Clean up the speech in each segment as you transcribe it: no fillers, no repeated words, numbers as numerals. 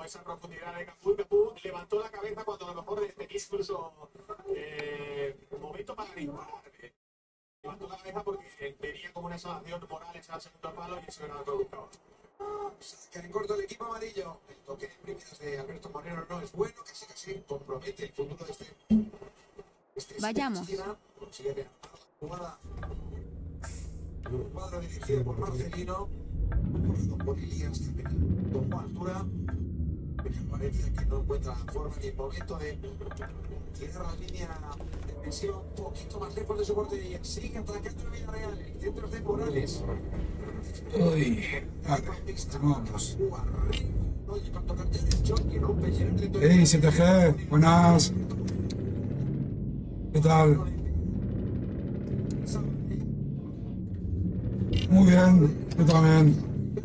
esa profundidad de Cafú. Cafú levantó la cabeza cuando a lo mejor tenía incluso un momento para disparar. Levantó la cabeza porque venía como una salvación moral esa al segundo palo y eso era lo que buscaba. Que en corto el equipo amarillo. El toque de primeras de Alberto Moreno no es bueno, casi compromete el futuro de este Vayamos. Consigue reanimar la jugada. Un cuadro dirigido por Marcelino, por Elías, que tomó altura. Valencia que no encuentra forma ni el momento de tirar la línea defensiva un poquito más lejos de su portería. Sigue atacando el Villarreal, el centro de Morales. Uy, vamos. Hey, CTG, buenas. ¿Qué tal? Muy bien, yo también.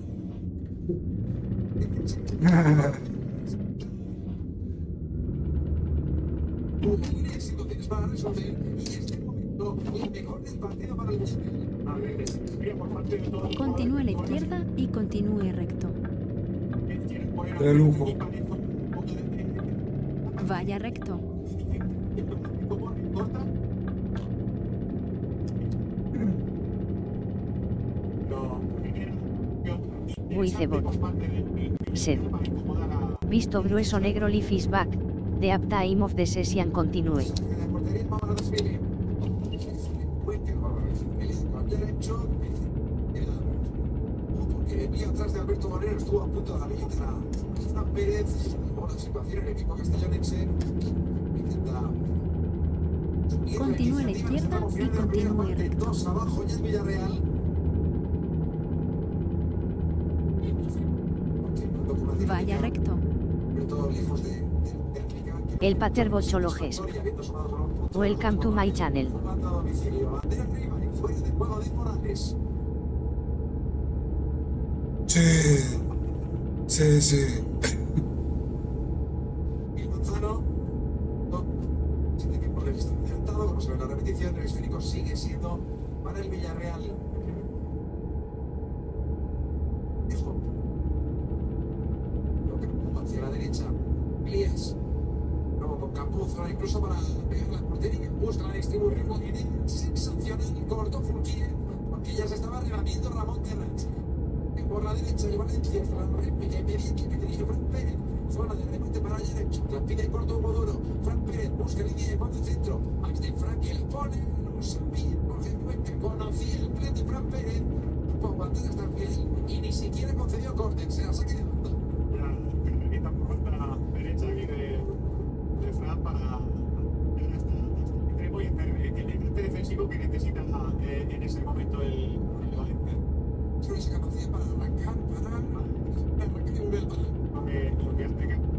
Continúe a la izquierda y continúe recto. De lujo. Vaya recto. Buicebot. Sed. Visto grueso negro leaf is back. The uptime of the session continue. Porque venía atrás de Alberto Moreno, estuvo a punto de la billetera. Fran Pérez, buena situación en el equipo castellonense. Intenta. Continúe a la izquierda y continúe recto. Dos abajo ya el Villarreal. Vaya recto. El pater bochologes. Welcome to my channel. Sí. Y Manzano, tiene que poner encantado, como se ve en la repetición, el esférico sigue siendo para el Villarreal. Dejo. Hacia la derecha, Elías. Luego con Campuzzo, incluso para pegar la portería. Busca la distribución, lo tiene sensacional, corto Fulquier, porque ya se estaba rebatiendo Ramón Terrats. Por la derecha el Valencia, hasta la réplica inmediata que dirige Fran Pérez. Zona de remate para el derecho, la pide corto Hugo Duro. Fran Pérez busca línea de fondo centro. Max de Frank que la pone, no sabía, Jorge Cuenca conocía el plan de Fran Pérez. Pudo aguantar hasta el final y ni siquiera concedió córner, se la saque de banda. Ya, por vuelta derecha aquí de Fran para llegar hasta el extremo y hacer el desgaste defensivo que necesita en ese momento el Valencia. Solo esa capacidad para arrancar y volver para. Lo que hace que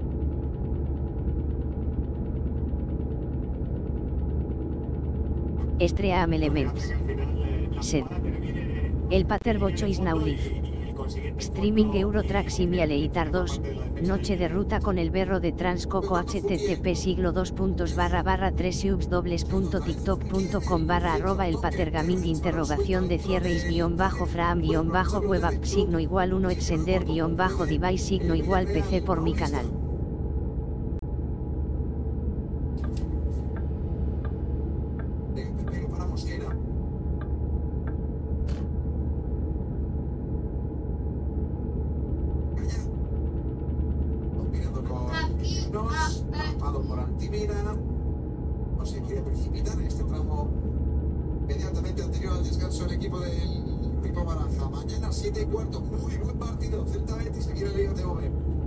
Estream elements. Sed. El pater bocho is now live. Streaming Eurotrack Simulator 2, noche de ruta con el berro de Transcoco http siglo 2.3subs.tiktok.com/ @ el patergaming interrogación de cierre _Fraam_web app signo igual 1 extender _device signo igual PC por mi canal. Para Mosquera. Tapado por Antimira, no se quiere precipitar en este tramo inmediatamente anterior al descanso del equipo del Pipo Baraja. Mañana 7:15, muy buen partido, Celta Betis, aquí en el Liga TV.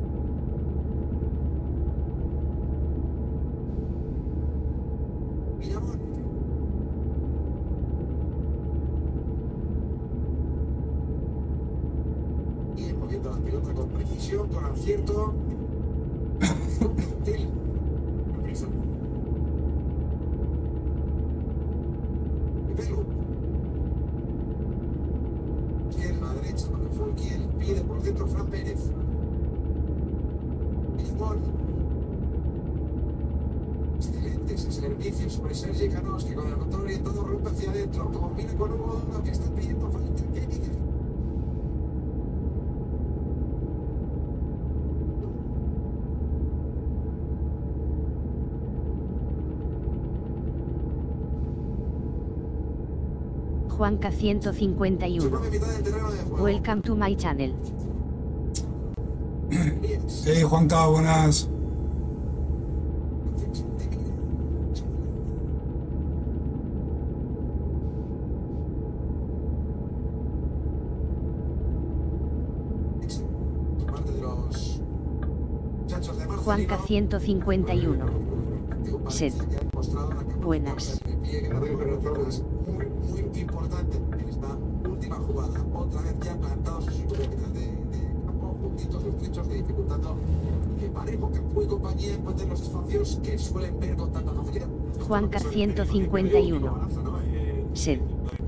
Villamón. Y moviendo la pelota con precisión, con acierto. Izquierda, derecha, para Fulquier, pide por dentro Fran Pérez. Villamón. Excelente ese servicio sobre Sergi Canós, que con el control orientado rompe hacia adentro. Combina con Hugo Duro, que está pidiendo falta. ¿Qué dice? Juanca 151. Propia mitad del terreno de juego. Welcome to my channel. Hey, Juanca, buenas. Parte de los muchachos de Marcelino. Juanca 151. Sed. Buenas. Muy importante en esta última jugada. Otra vez ya plantados en su propia mitad de campo, juntitos los trechos, dificultando que Parejo, Campú y compañía encuentren los espacios que suelen ver con tanta facilidad. Juanca 151. Sed.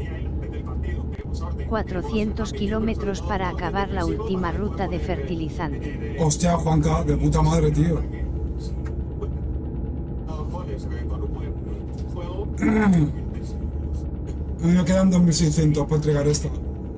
400 kilómetros para acabar la última ruta de fertilizante. Hostia, Juanca, de puta madre, tío. Dos goles con un buen juego. A mí me quedan 2600 para entregar esto.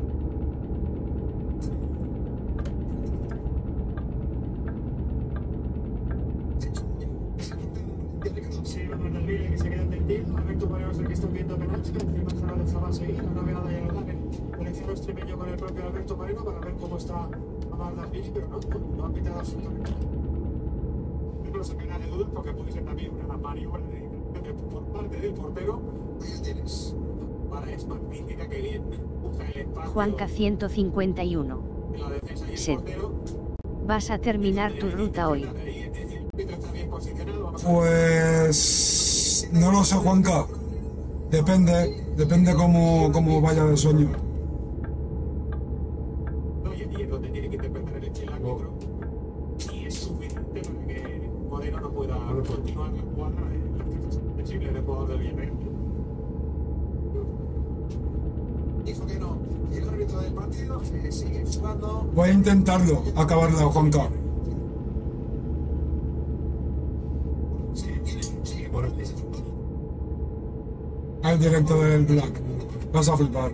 Sí, que se queda tendido. Alberto Moreno es el que está viendo penalti. Encima se la dejaba seguir. La novedad ya lo dan el elección extremeño con el propio Alberto Moreno para ver cómo está Amaldasvili, pero no ha pitado absolutamente nada. No se queda de dudas porque puede ser también una maniobra de por parte del portero. Ahí la tienes. Para es magnífica, que bien busca el espacio. Juanca 151. En la defensa y el Sed. portero. Vas a terminar tu ruta hoy. Está bien posicionado. Vamos a Pues... no lo sé, Juanca. Depende cómo vaya el sueño. y es donde tiene que interpretar el árbitro. Y es suficiente para que Moreno no pueda continuar la cuadra en las defensas sensibles del jugador del Villarreal. Dijo que no. Y el árbitro del partido sigue jugando. Voy a intentarlo, acabarla, Juanca. Sigue por el piso. Al directo del Black. Vas a flipar.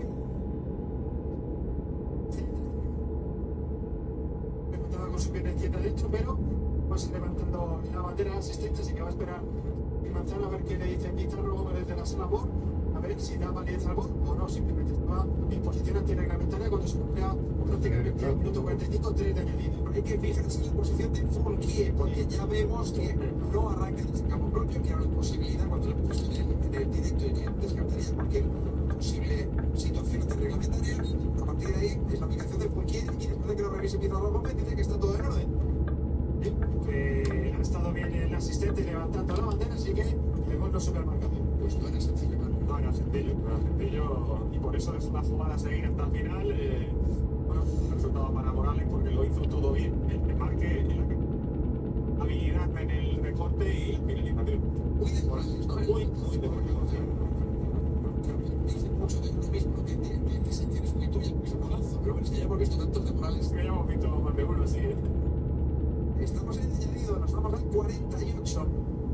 Estaba con su pierna izquierda derecho, pero vas levantando la bandera de asistente, así que va a esperar y Manzano a ver qué le dice Pizarro Gómez desde la sala BOR, a ver si da validez al BOR o no, simplemente estaba en posición antirreglamentaria cuando se cumplía prácticamente el minuto 45, 3 de añadido. Hay que fijarse en la posición de Fulquier, porque ya vemos que no arranca desde campo propio, que era una posibilidad cuando lo hemos puesto en el directo y que descartaría cualquier posible situación antirreglamentaria. A partir de ahí es la aplicación de Fulquier y después de que lo revise Pizarro Gómez dice que está todo en orden. Que ha estado bien el asistente levantando la bandera, así que el gol no sube al marcador. Pues no era sencillo, ¿no? No era sencillo, y por eso es una jugada a seguir hasta el final. Bueno, un resultado para Morales porque lo hizo todo bien. El remarque, la habilidad en el recorte y la finalización. Muy de Morales, ¿no? Muy de Morales. Dice mucho de uno mismo, que sección es muy tuya, que es un golazo, pero es que ya hemos visto tantos de Morales. Que ya hemos visto más de uno así, Estamos en el añadido, nos vamos al 48.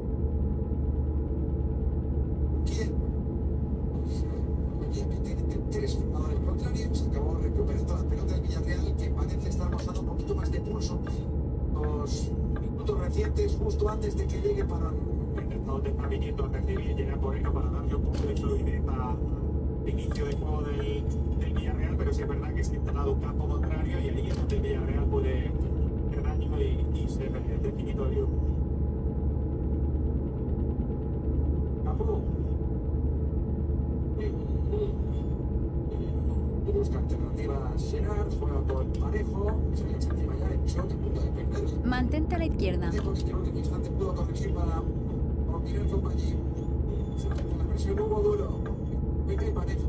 ¿Quién? Tiene tres jugadores contrarios. Acabó recuperando la pelota del Villarreal, que parece estar mostrando un poquito más de pulso. Los minutos recientes, justo antes de que llegue para donde está viniendo a recibir y llega Moreno para darle un poco de fluidez al inicio del juego del Villarreal, pero sí es verdad que se ha instalado un campo contrario y ahí es donde el Villarreal puede hacer daño y ser definitorio. Capo. Busca alternativas Gerard, juega con Parejo, se le echa encima ya el shot a punto de perderlo. Mantente a la izquierda. Dejo que en el último instante pudo corregir para continuar con allí. Se hace la presión, hubo duro. Venga y Parejo.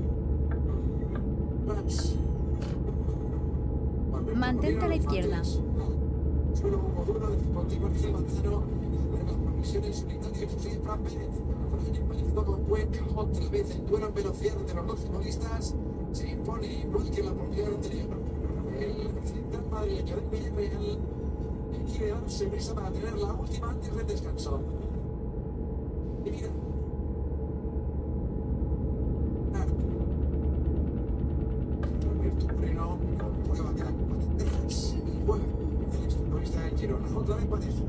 Prats. Mantente a la izquierda. Solo hubo duro, continúa Ángel Manzano. Las progresiones solitarias, sigue Fran Pérez. Fran empalizando con Cuenca. Otra vez el duelo en velocidad de los dos futbolistas. Se impone igual que la partida anterior. El central madrileño del Villarreal quiere darse prisa para tener la última antes del descanso. Y mira. Alberto Moreno juega que la competencia y juega el exfutbolista del Girona. Otra vez Parejo.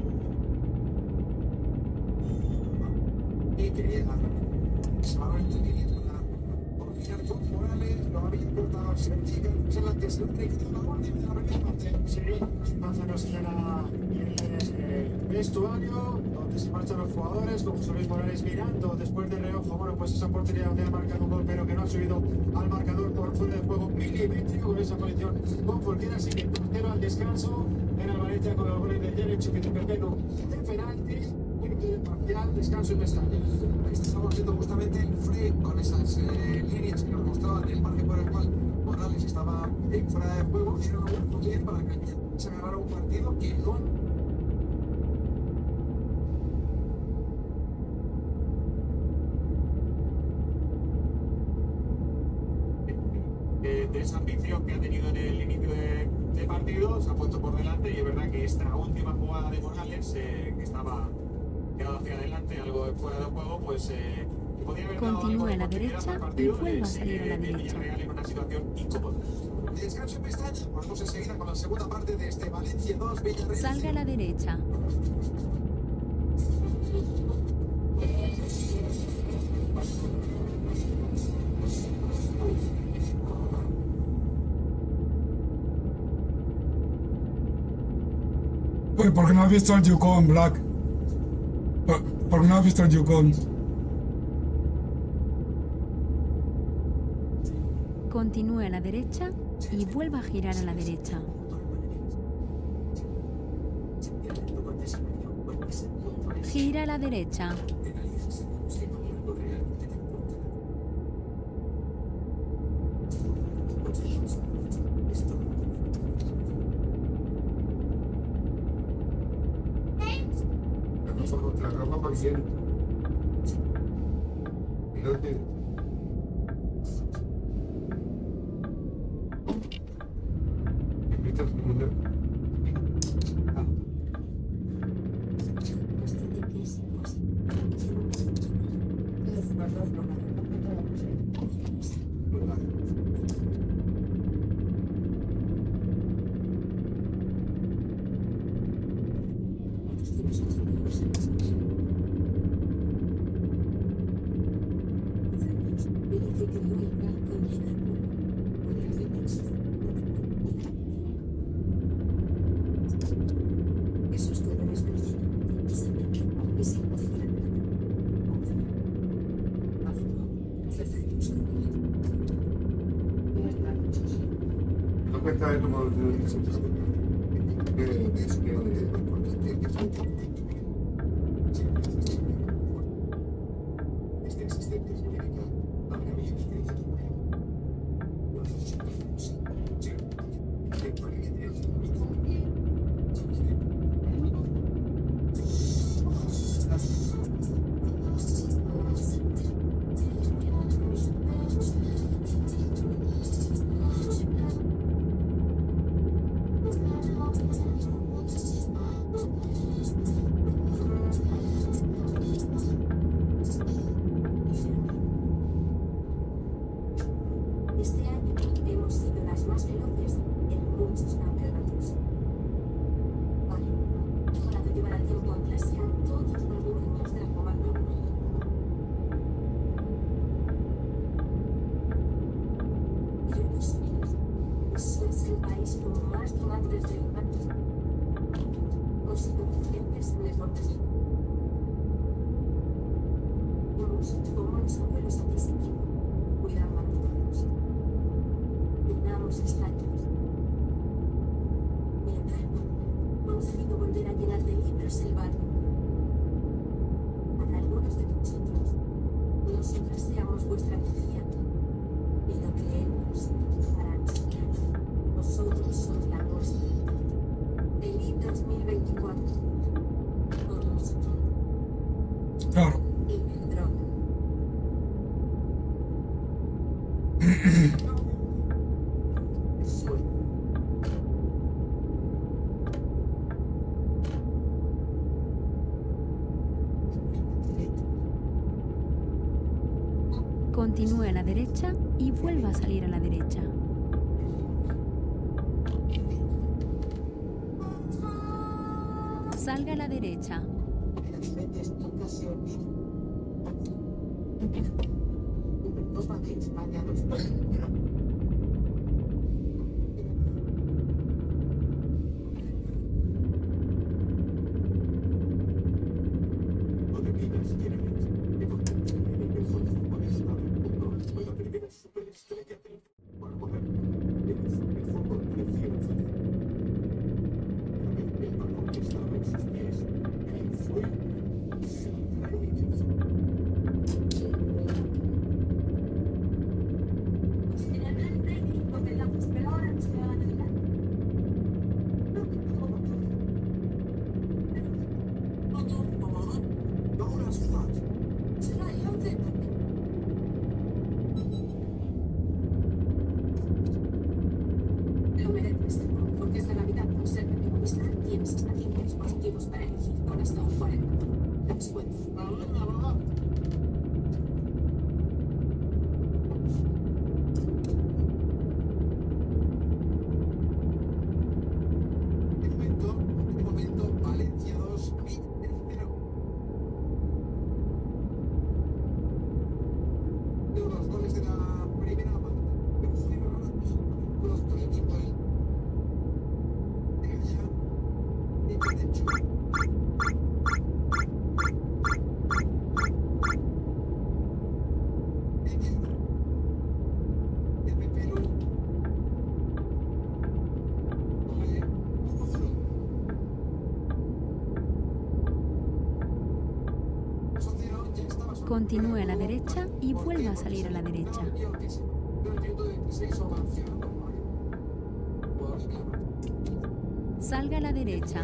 Y que llega. Se va a ver el para combinar Juan Morales lo había cortado al Celtic, es el antecedente de la última de la primera parte. Sí, más o menos era el vestuario donde se marchan los jugadores, con José Luis Morales mirando después de reojo, bueno, pues esa portería donde ha marcado un gol, pero que no ha subido al marcador por fuera de juego milimétrico con esa posición con Forquera, así que 2-0 al descanso en el Valencia con los goles de Jericho y de Perpetuo de penalti, parcial, descanso y Mestalla. Ahí estamos viendo justamente el frame con esas líneas que nos mostraban el margen por el cual Morales estaba en fuera de juego. Era un buen bien para que se agarrara un partido que no. De esa ambición que ha tenido en el inicio de partido, se ha puesto por delante y es verdad que esta última jugada de Morales, que estaba quedado hacia adelante, algo fuera de juego, pues podía haber dado Continúa algo de a la oportunidad derecha al y partido, vuelve a salir a la de derecha. Villarreal en una situación incómoda. Descanso y Mestalla. Volvemos enseguida con la segunda parte de este Valencia 2, Villarreal. Salga a la derecha. Oye, ¿por qué no has visto el Yukon, Black? ¿Por qué no has visto el Yukon? Continúe a la derecha y vuelva a girar a la derecha. Gira a la derecha. La cama paciente. Fíjate. Invita a su mujer. No cuesta de tomar Este asistente significa habla bien y crece tu mujer. Este año hemos sido las más veloces en muchos campeonatos. Vale, mejorado llevar a tiempo en clase a todos los movimientos de la comando. Eso es el país con más donantes de infantes. Constituyentes en deportes. Como los abuelos aquí se cuidando a nosotros. Llenamos estadios. Y en verano, conseguido volver a llenar de libros el barrio. Para algunos de vosotros, nosotras seamos vuestra energía. Pero creemos, para nosotras, vosotros sois la nuestra. Elite 2024. Con nosotros. Claro. Iberdrola. Continúe a la derecha y vuelva a salir a la derecha. Salga a la derecha. Copa de España 2. Continúe a la derecha y vuelva a salir a la derecha. Salga a la derecha.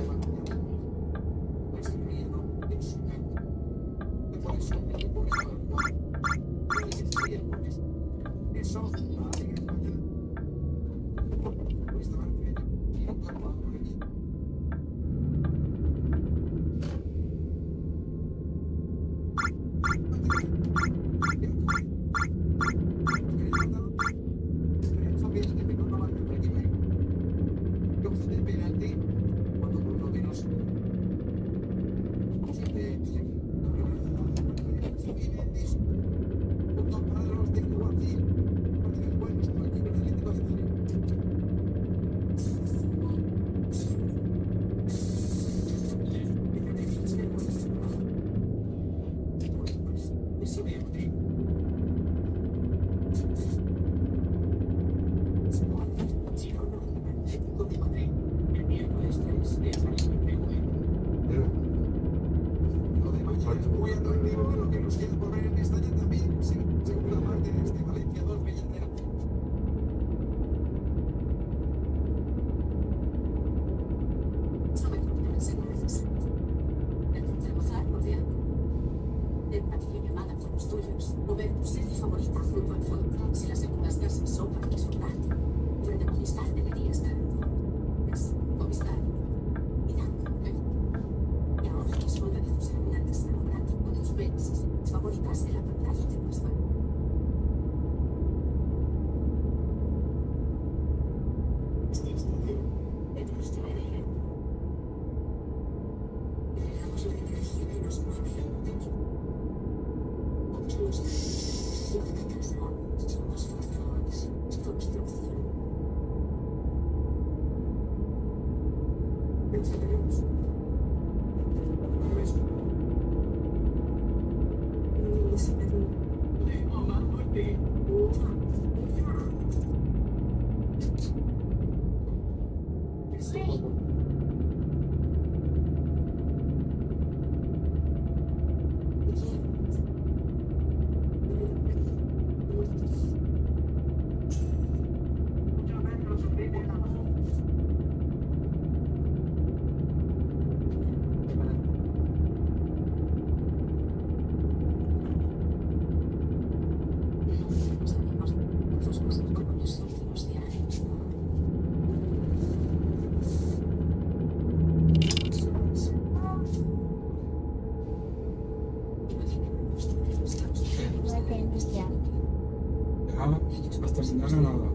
Hasta mañana nada.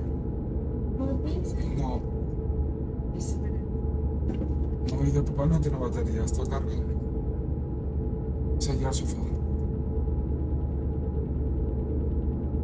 No. No, y de papá no tiene batería, está cargado. Se ha ido al sofá.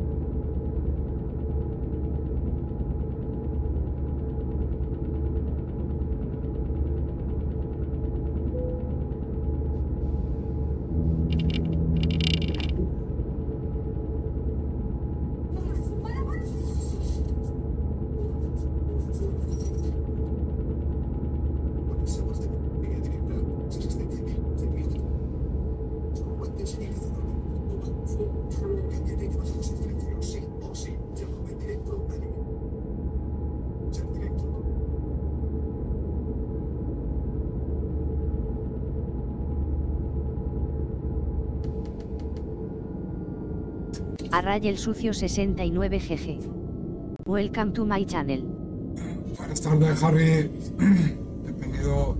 Array el sucio 69 GG. Welcome to my channel. Buenas tardes, Harry. Bienvenido.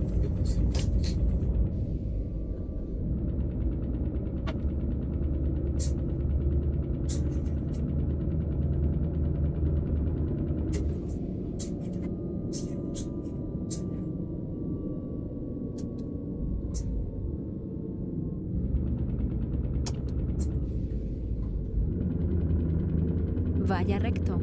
Vaya recto.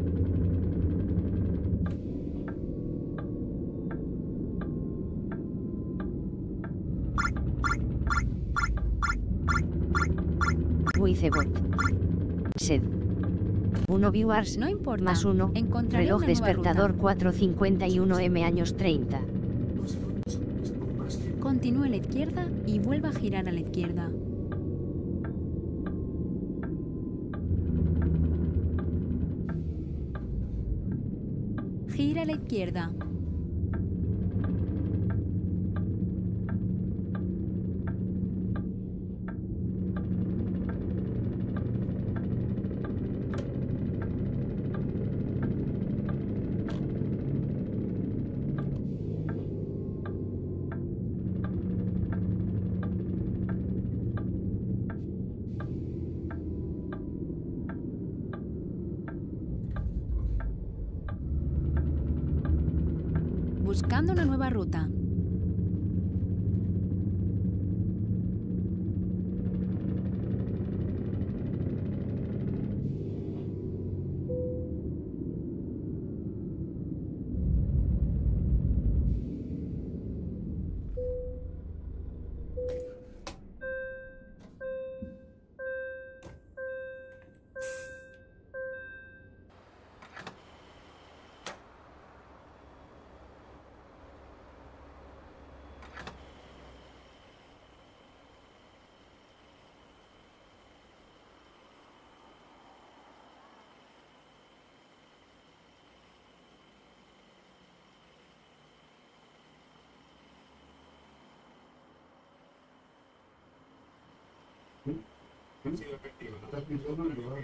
Wicebot. Sed. 1 viewers. No importa. Más 1. Encontraré Reloj una nueva despertador ruta. 4:51 m años 30. Continúe a la izquierda y vuelva a girar a la izquierda. Gira a la izquierda. Buscando una nueva ruta. Ha sido efectivo, ¿no? Estás pisando el lugar.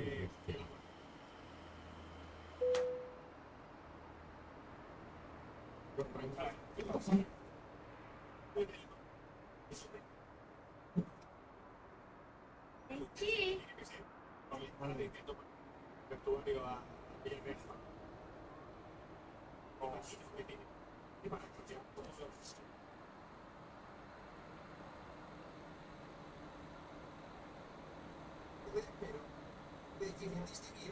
Pero de difícil distinguir.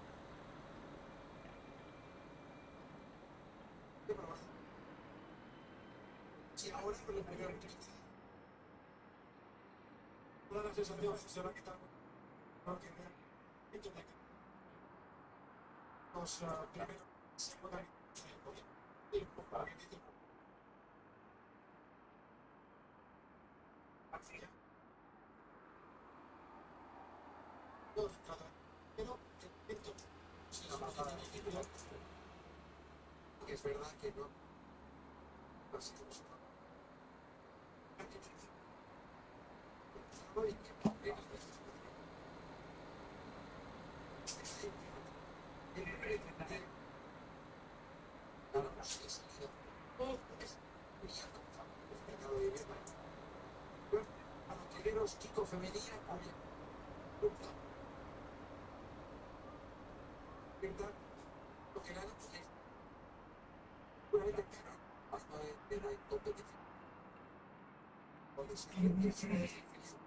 ¿Qué prueba? Si ahora con la primera utilización. Toda la sensación se va a quitar. Porque me ha hecho de los primeros se encuentran tiempo para que dice pero esto si la bajada de título que es verdad que no así como se Kiko femenina lo que gana es puramente caro hasta de la competición. Porque si alguien piensa en el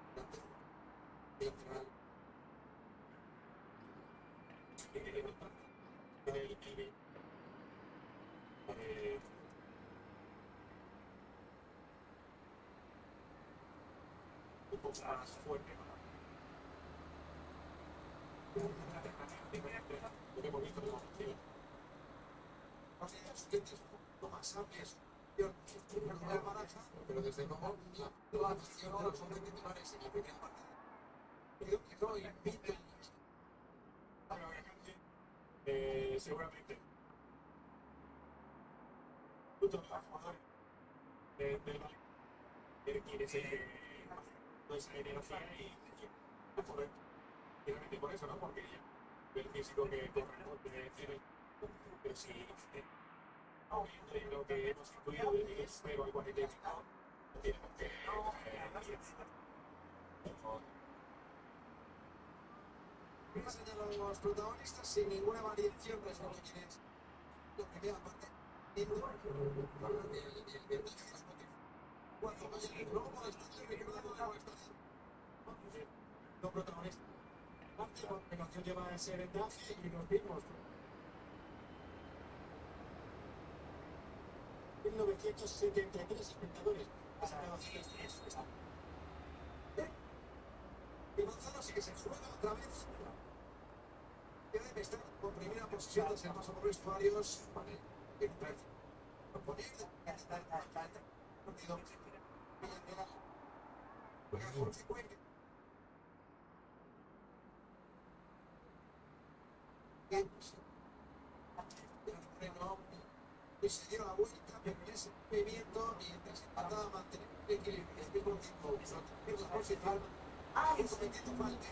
un poco más fuerte. Lo que hemos visto como objetivo. Lo más amplias. La baraja, pero desde luego la acción de los 11 titulares en la primera parte. Creo que no invita seguramente muchos de los jugadores del Valencia quiere ser esa energía y correcto. Finalmente por eso, ¿no? Porque el físico que corresponde pero si lo que hemos incluido de Miguel Pero al 45 tiene que Pasan a los protagonistas sin ninguna variación respecto a quienes la primera parte cuando vaya luego por el estadio Ricardo de la estación los protagonistas parte la canción lleva ese vendaje y nos vimos 1973 espectadores y Gonzalo sí que se juega otra vez. Debe estar con primera posición tras el paso por vestuarios. Vale, en proponer partido. Juega Jorge Cuenca. Y se dio la vuelta, pero en ese movimiento, mientras intentaba mantener el equilibrio, el mismo tiempo, la posición, y cometiendo falta.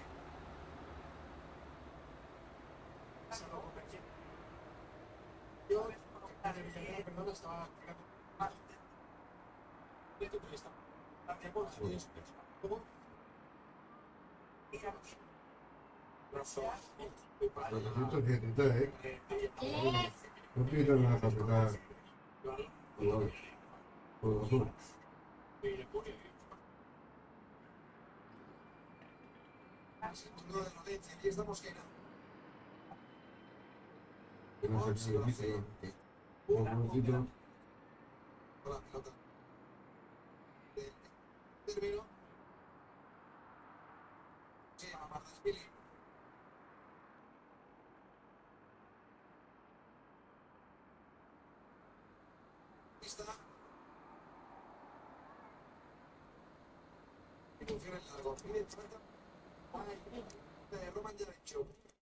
Yo, perdón, estaba pegando mal. Esto que está. ¿Cómo? Necesito ejercitar, no piensan en la capital. Por azul. Segundo de Lorenzo, y esta Mosquera. No sé si lo dice. Un momentito. Con la pelota. Termino. Se llama Martínez. Está. Y funciona el largo. Miren, falta. Roman ya ha hecho.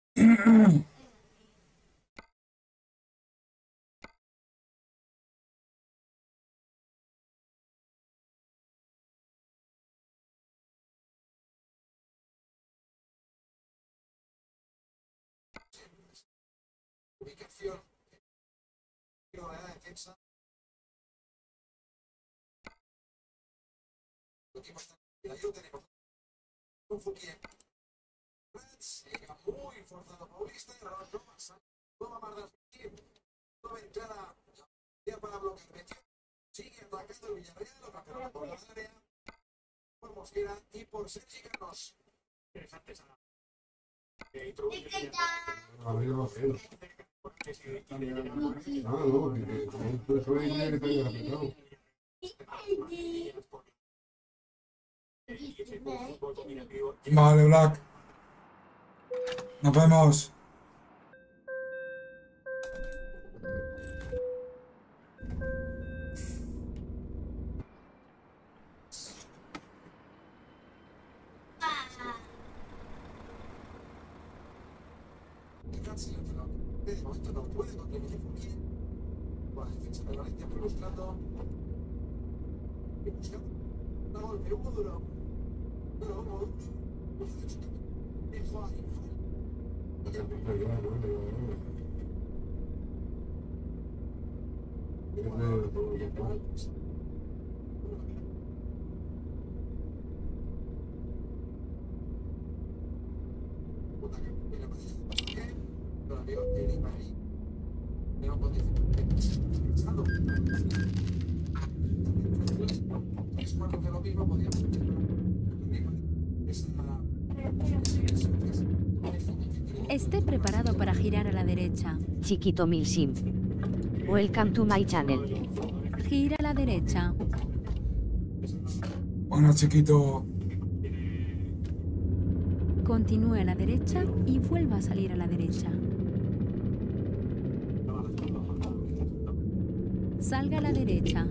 Ubicación. De la defensa. Lo que pasa es que ahí lo tenemos. Un Fouquier. Llega muy forzado Paulista y ahora no pasa. Toma Mardas. Toma entrada para bloquear. Sigue atacando el Villarreal. Lo campeón por la área. Por Mosquera y por Sergi Canos. Interesante esa. A ver, no sé. Ah, no, porque como esto es hoy, tiene que estar apretado. Vale, Black. Nos vemos. De momento no puede contra el Fouquier. La defensa de Valencia fue buscando. Y buscando. Un golpe, hubo duro. Pero hubo dejó ahí. Esté preparado para girar a la derecha. Chiquito Milsim. Welcome to my channel. Gira a la derecha. Bueno, chiquito. Continúe a la derecha y vuelva a salir a la derecha. Salga a la derecha.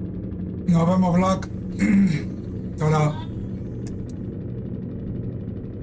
Nos vemos, Black. Ahora.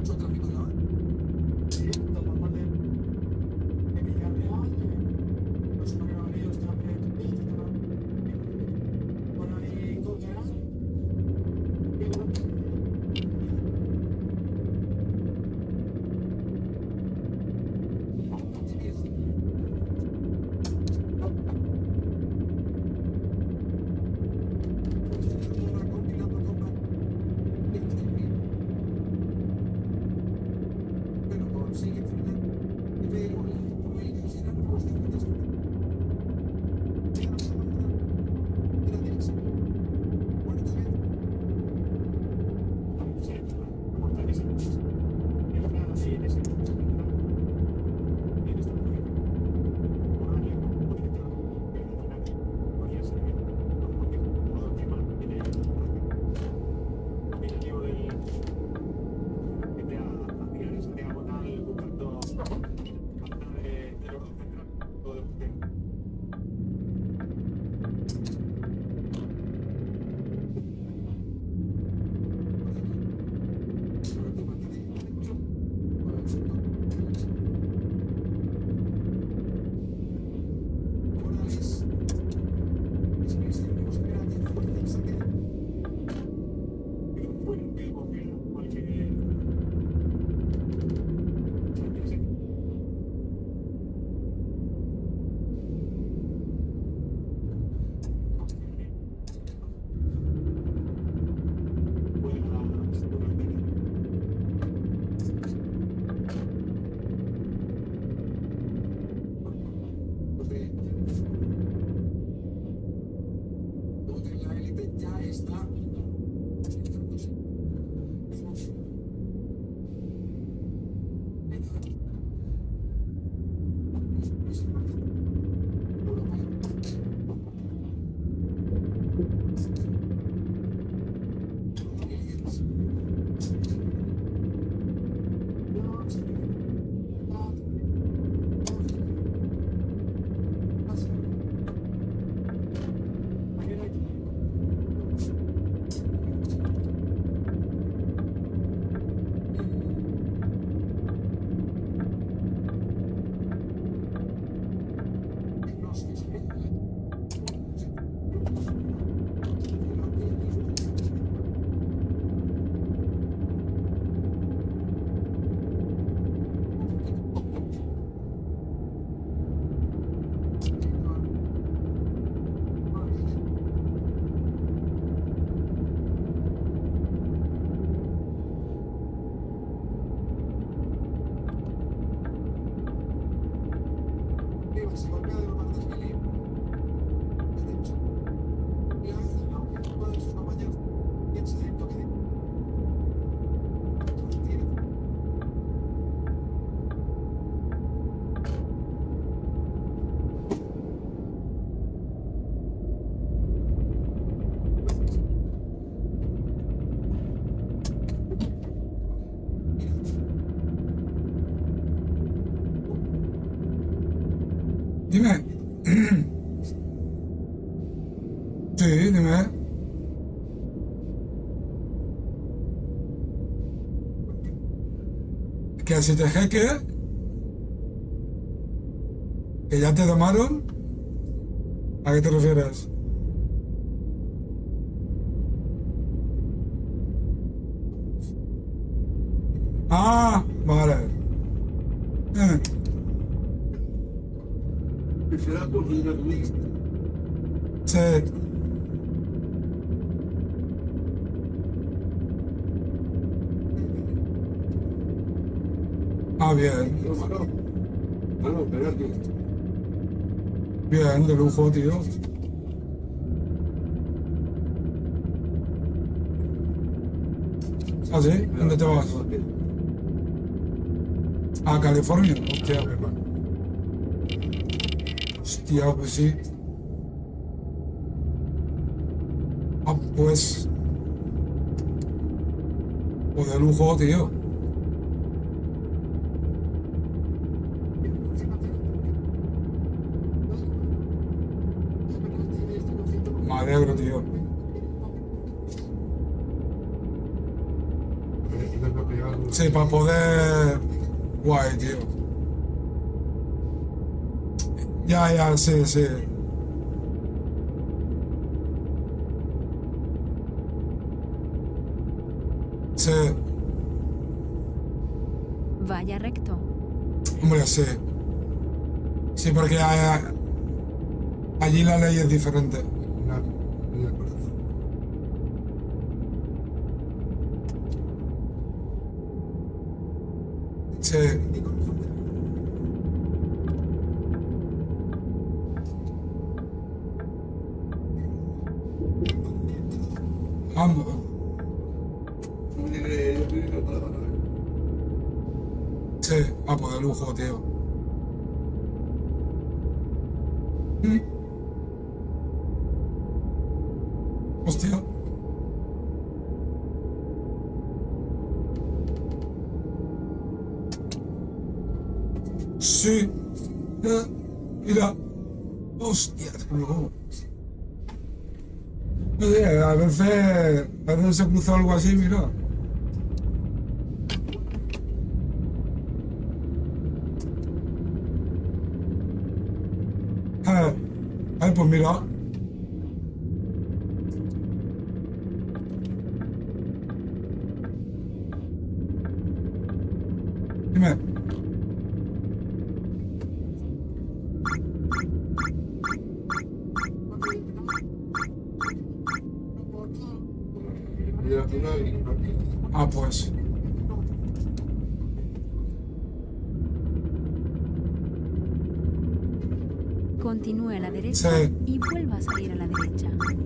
mucho tráfico de la hora. Sí, por parte de Villarreal, los amarillos están por ahí Coquerá. Se golpea de los martes Pelín. De hecho, y a veces no, uno de sus compañeros piensa en lo que dice. Dime. Sí, dime. ¿Que si te jeque? ¿Que ya te domaron? ¿A qué te refieres? Ah, vale. Será porque yo no Sí. Ah, bien. no, espérate. Bien, de lujo, tío. ¿Ah, sí? ¿Dónde te vas? A California. Hostia. Hostia, pues sí. Ah, pues. O de lujo, tío. Me alegro, tío. Sí, para poder... Guay, tío. Ya, sí, sí. Sí, Vaya recto. hombre, sí. Sí, porque allí la ley es diferente. Sí. Vamos. Sí, pues de lujo, tío. Hostia. Sí. Mira. Hostia, no. No sé, a veces se cruza algo así, mira. Pues mira. Dime. Pues. Continúe a la derecha Sí. y vuelva a salir a la derecha.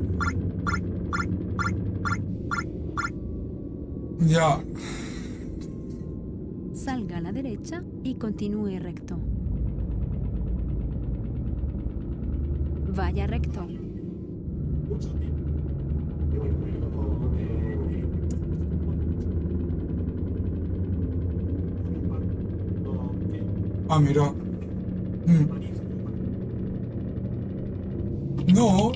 Ya. Salga a la derecha y continúe recto. Vaya recto. Mira. No.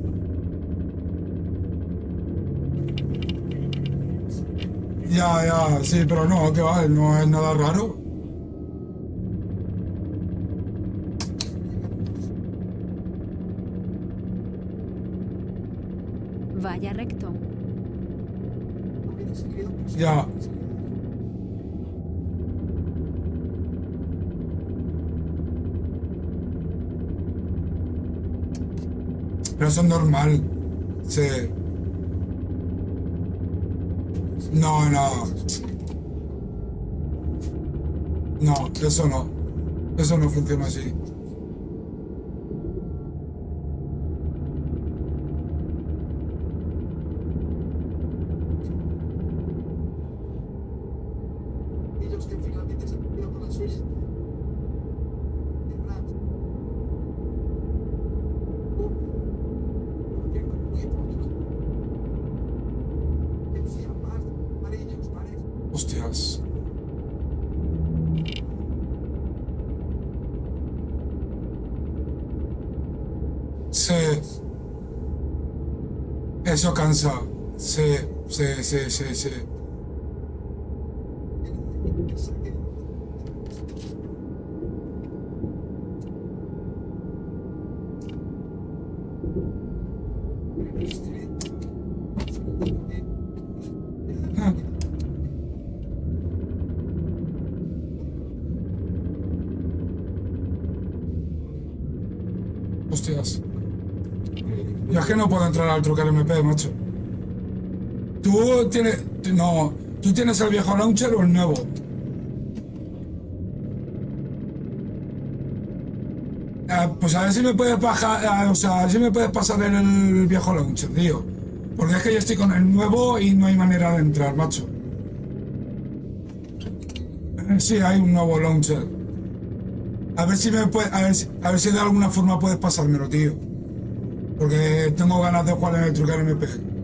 Ya, sí, pero no, que va, no es nada raro. Vaya recto. Ya. Pero eso es normal. Sí. No. No, eso no. Eso no funciona así. Ellos que finalmente se han quedado con la suya. Hostias. Sí. Eso cansa. Sí. Hostias. Ya es que no puedo entrar al trucar MP, macho. Tú tienes... No. ¿Tú tienes el viejo launcher o el nuevo? Pues a ver si me puedes bajar... o sea, a ver si me puedes pasar en el viejo launcher, tío. Porque es que yo estoy con el nuevo y no hay manera de entrar, macho. Sí, hay un nuevo launcher. A ver si me puede, a ver si de alguna forma puedes pasármelo, tío. Porque tengo ganas de jugar en el trucar MP.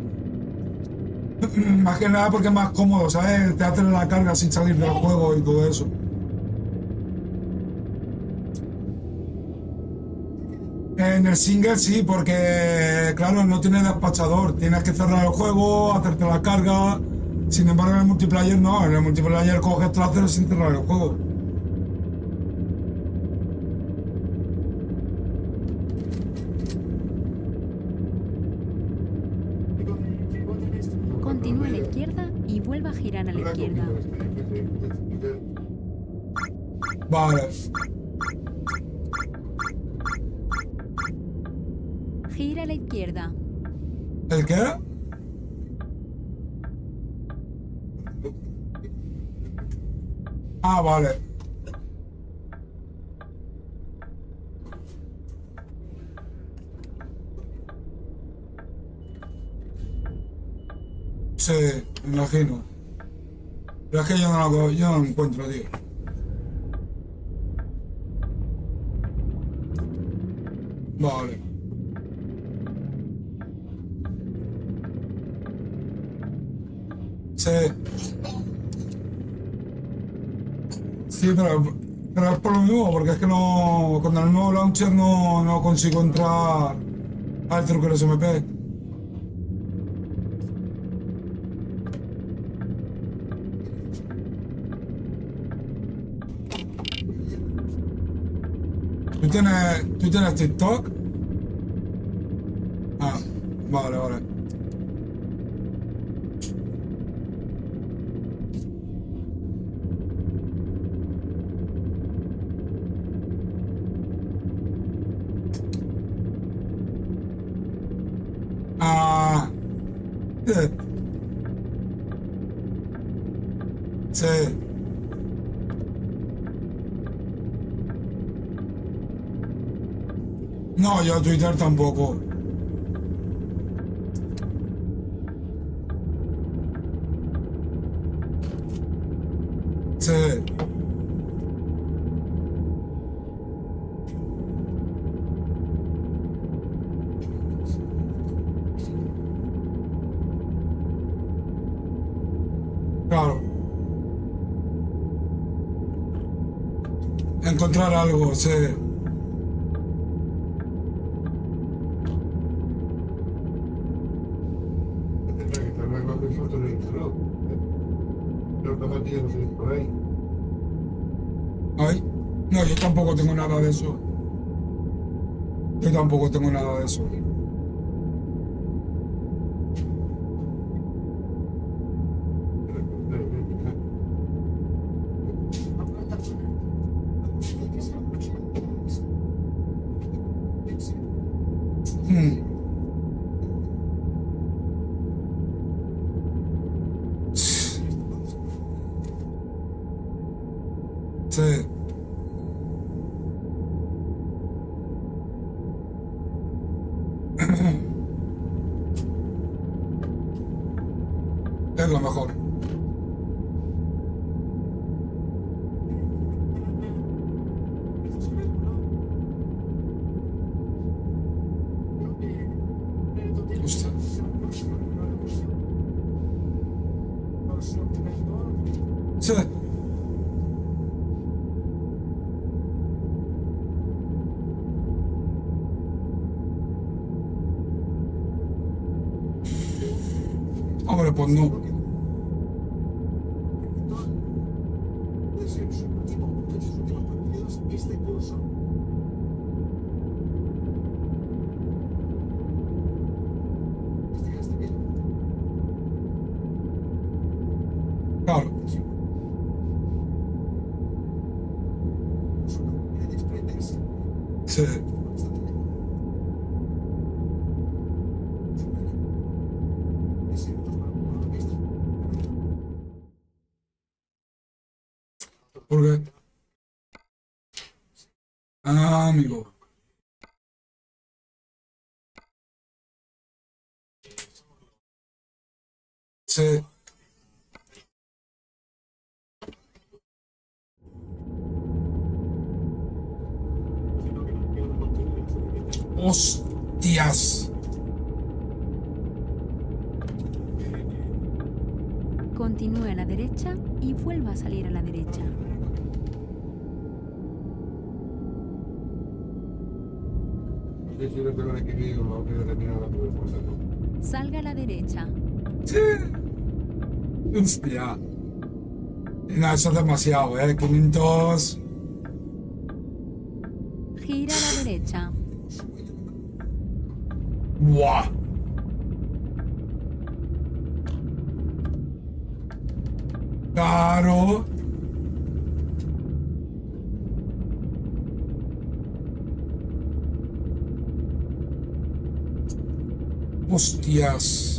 Más que nada porque es más cómodo, ¿sabes? Te hacen la carga sin salir del juego y todo eso. En el single sí, porque claro, no tienes despachador. Tienes que cerrar el juego, hacerte la carga Sin embargo, en el multiplayer no. En el multiplayer coges trasero sin cerrar el juego. Continúe a la izquierda y vuelva a girar a la izquierda. Vale. Gira a la izquierda. ¿El qué? Ah, vale. Sí, me imagino. Pero es que yo no lo encuentro, tío. Vale. Sí. Sí, pero es por lo mismo, porque es que no, con el nuevo launcher no consigo entrar al truco de SMP. ¿Tú tienes TikTok? Ah, vale, vale. Ah, sí. No, yo Twitter tampoco. Sí. Claro. Encontrar algo, sí. Ay, no, yo tampoco tengo nada de eso. Yo tampoco tengo nada de eso. Hmm. Sí. Es lo mejor. Hostia. Sí. Hombre, pues no. Claro. Sí. ¿Por qué? Ah, amigo. Sí. Hostias. Continúe a la derecha y vuelva a salir a la derecha. Salga a la derecha. Sí. Hostia. No, eso es demasiado, 500... Gira a la derecha. ¡Buah! Claro. Hostias.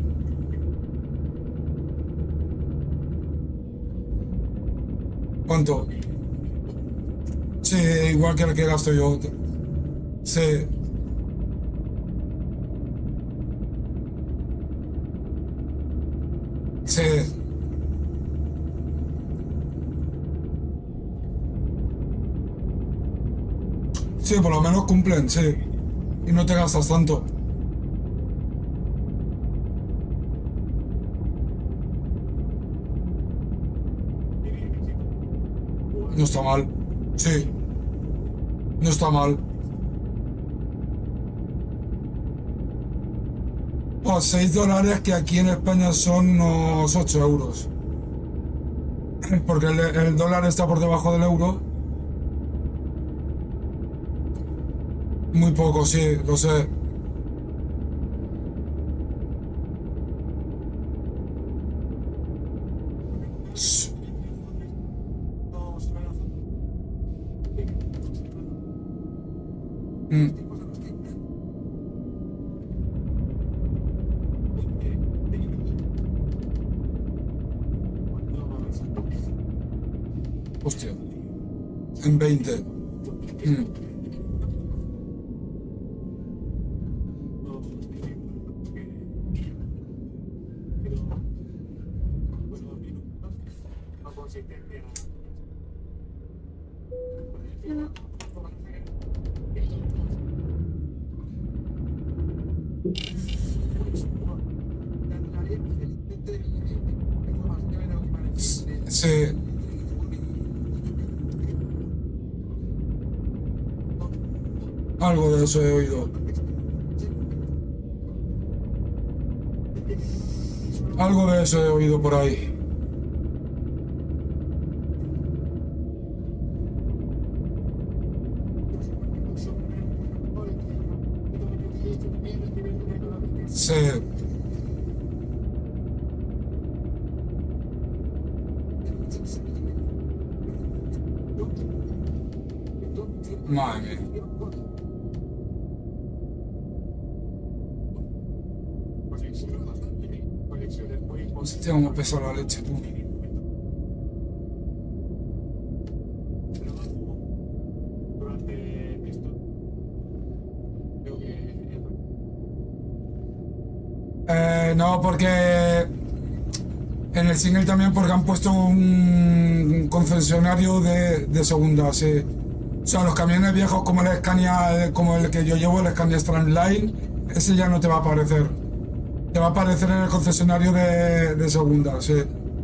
¿Cuánto? Sí, igual que el que gasto yo. Sí. Sí. Sí, por lo menos cumplen, sí. Y no te gastas tanto. No está mal. Sí. No está mal. Oh, $6 que aquí en España son unos 8 euros. Porque el dólar está por debajo del euro. Muy poco, sí, lo sé. Mm. Hostia. En 20. Mm. Sí. Algo de eso he oído. Algo de eso he oído por ahí. Sí. Madre mía. Hostia, cómo pesa la leche, tú. No, porque en el single también porque han puesto un concesionario de segunda, sí. O sea, los camiones viejos como el Scania, como el que yo llevo, el Scania Strandline, ese ya no te va a aparecer. Te va a aparecer en el concesionario de segunda, sí.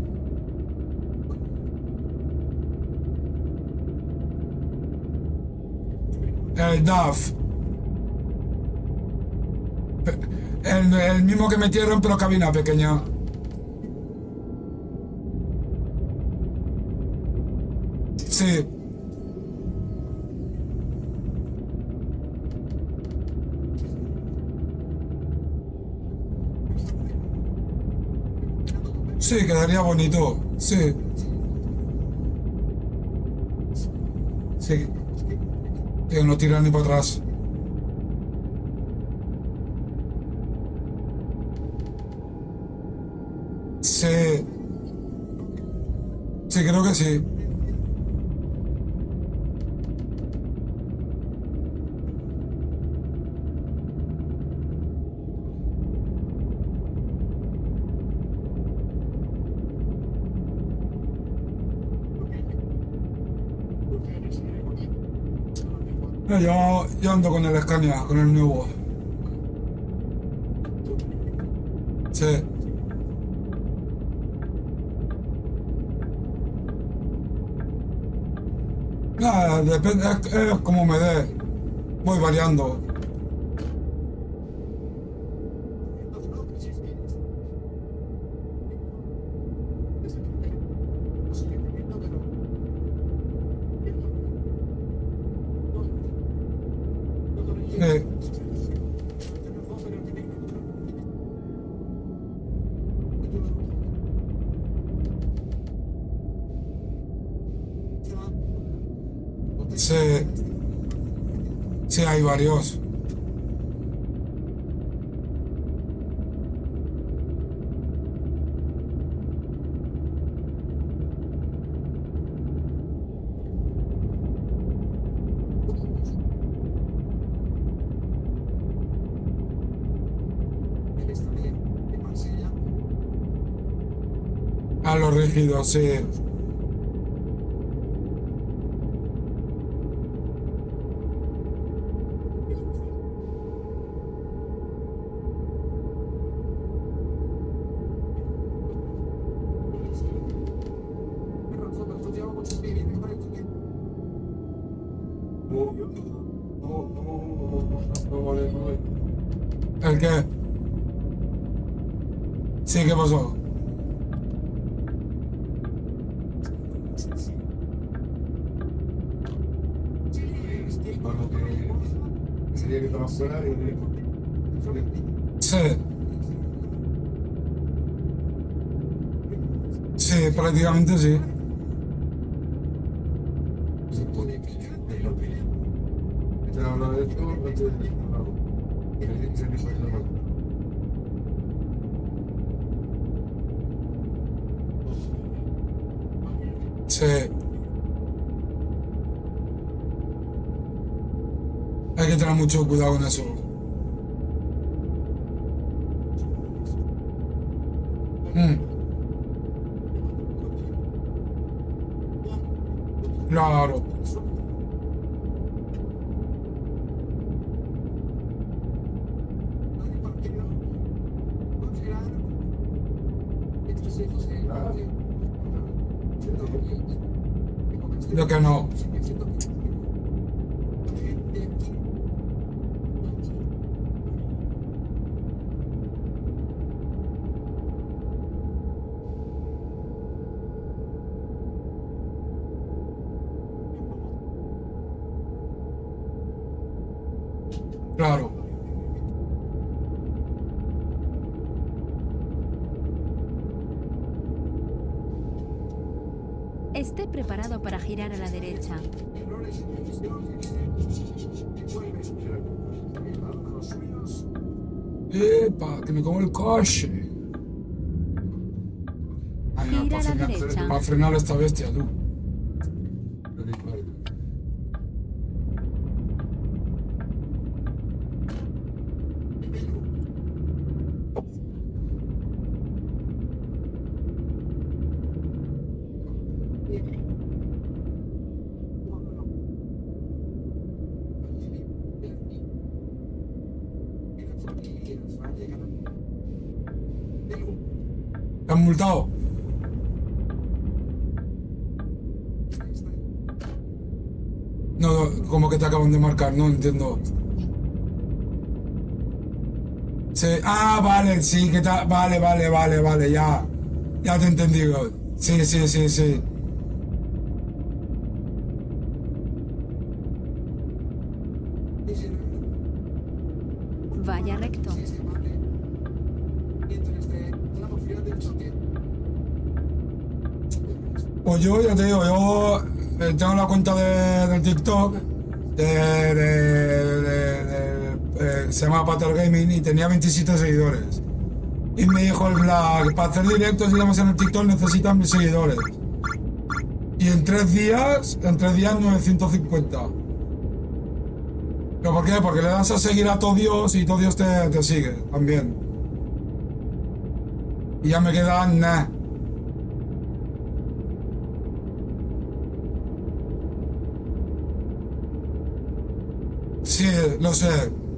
El DAF. El mismo que metieron, pero cabina pequeña. Sí. Sí, quedaría bonito. Sí. Sí. Que no tira ni para atrás. Sí. Sí, creo que sí. No, yo ando con el Scania, con el nuevo. Sí. Nada, depende, es como me dé. Voy variando. Sí. Sí, hay varios. Él está bien en Marsella. A los rígidos, sí. Tienes razón, pero esto lleva mucho tiempo. Viene con el ticket. No vale, no vale. ¿El qué? Sí, ¿qué pasó? Bueno, que sería que estaba fuera y Sí. Sí, prácticamente sí. se pone que estaba hablando de esto antes de se me salió la mano. Sí. Hay que tener mucho cuidado con eso. Claro. Lo que no. Claro. Esté preparado para girar a la derecha. ¡Epa! Que me como el coche. Ay, no, Gira a la derecha. para frenar a esta bestia, tú. ¿Te han multado? No, como que te acaban de marcar, no entiendo. Sí. Ah, vale, sí, que está. Vale, ya. Ya te he entendido. Sí, sí, sí, sí. Vaya recto. Pues yo, ya te digo, yo tengo la cuenta de TikTok se llama Pater Gaming y tenía 27 seguidores. Y me dijo el Black, para hacer directos, digamos, en el TikTok necesitan mis seguidores. Y en 3 días 950. ¿Pero por qué? Porque le das a seguir a todo Dios y todo Dios te sigue también. Y ya me quedan nah. Sí, lo sé.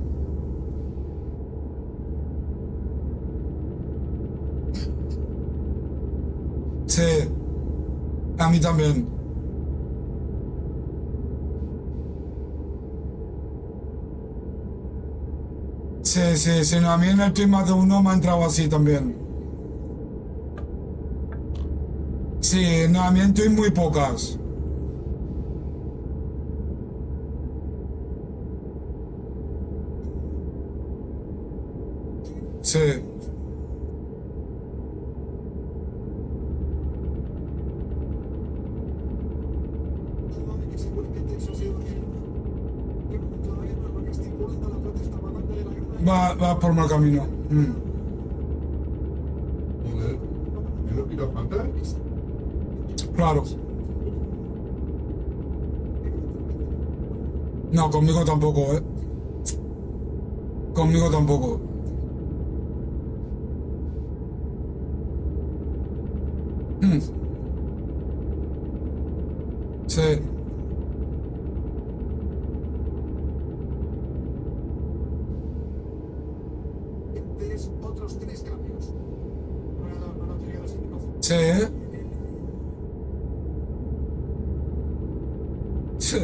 Sí, a mí también. Sí, sí, sí, no, a mí en el tweet más de uno me ha entrado así también. Sí, no, a mí en tweet muy pocas. Sí. Va por mal camino. Joder. ¿Me lo quiero faltar? Claro. No, conmigo tampoco, ¿eh? Conmigo tampoco. Sí. Otros 3 cambios. Sí. Sí.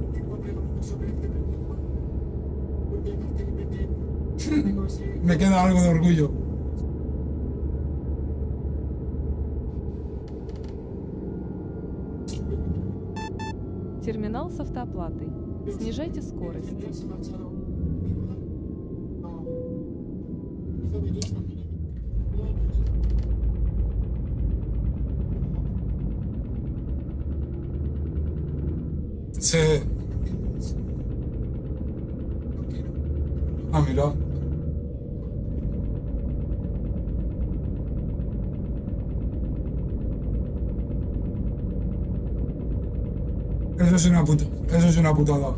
Me queda algo de orgullo. Терминал с автооплатой. Снижайте скорость. Sí. Ah, mira. Eso es una puta, eso es una putada.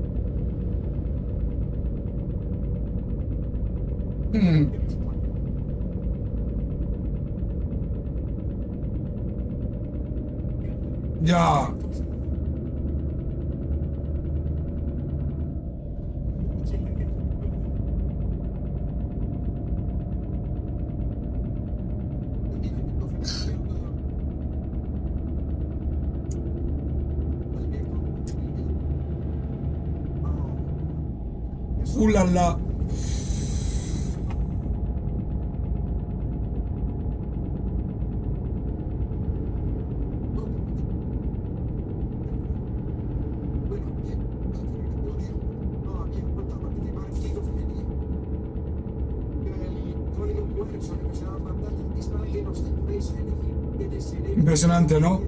Ya. La. Impresionante, ¿no?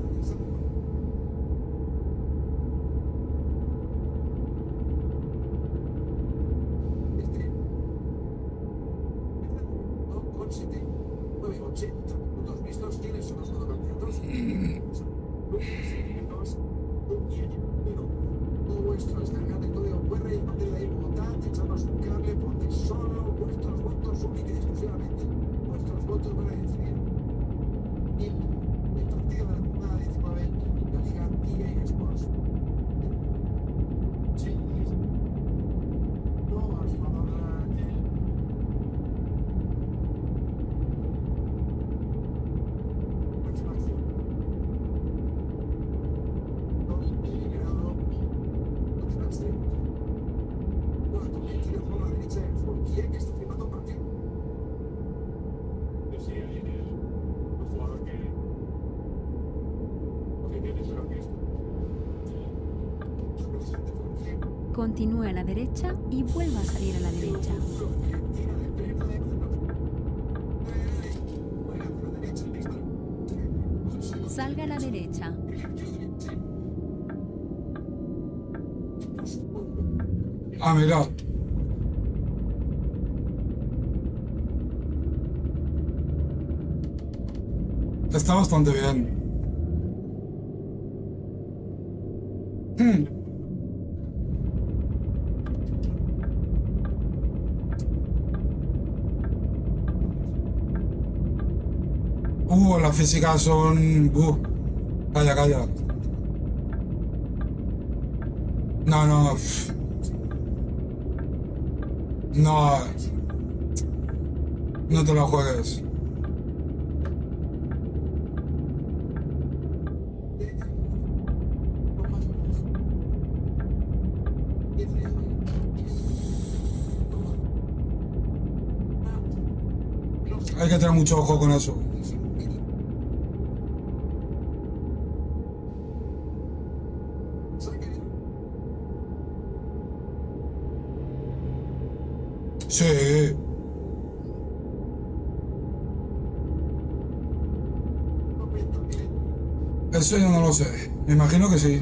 Continúe a la derecha y vuelva a salir a la derecha. Salga a la derecha. Ah, mira. Está bastante bien. Las físicas son... Calla, calla. No, no. No. No te lo juegues. Hay que tener mucho ojo con eso. Sí. Eso yo no lo sé. Me imagino que sí.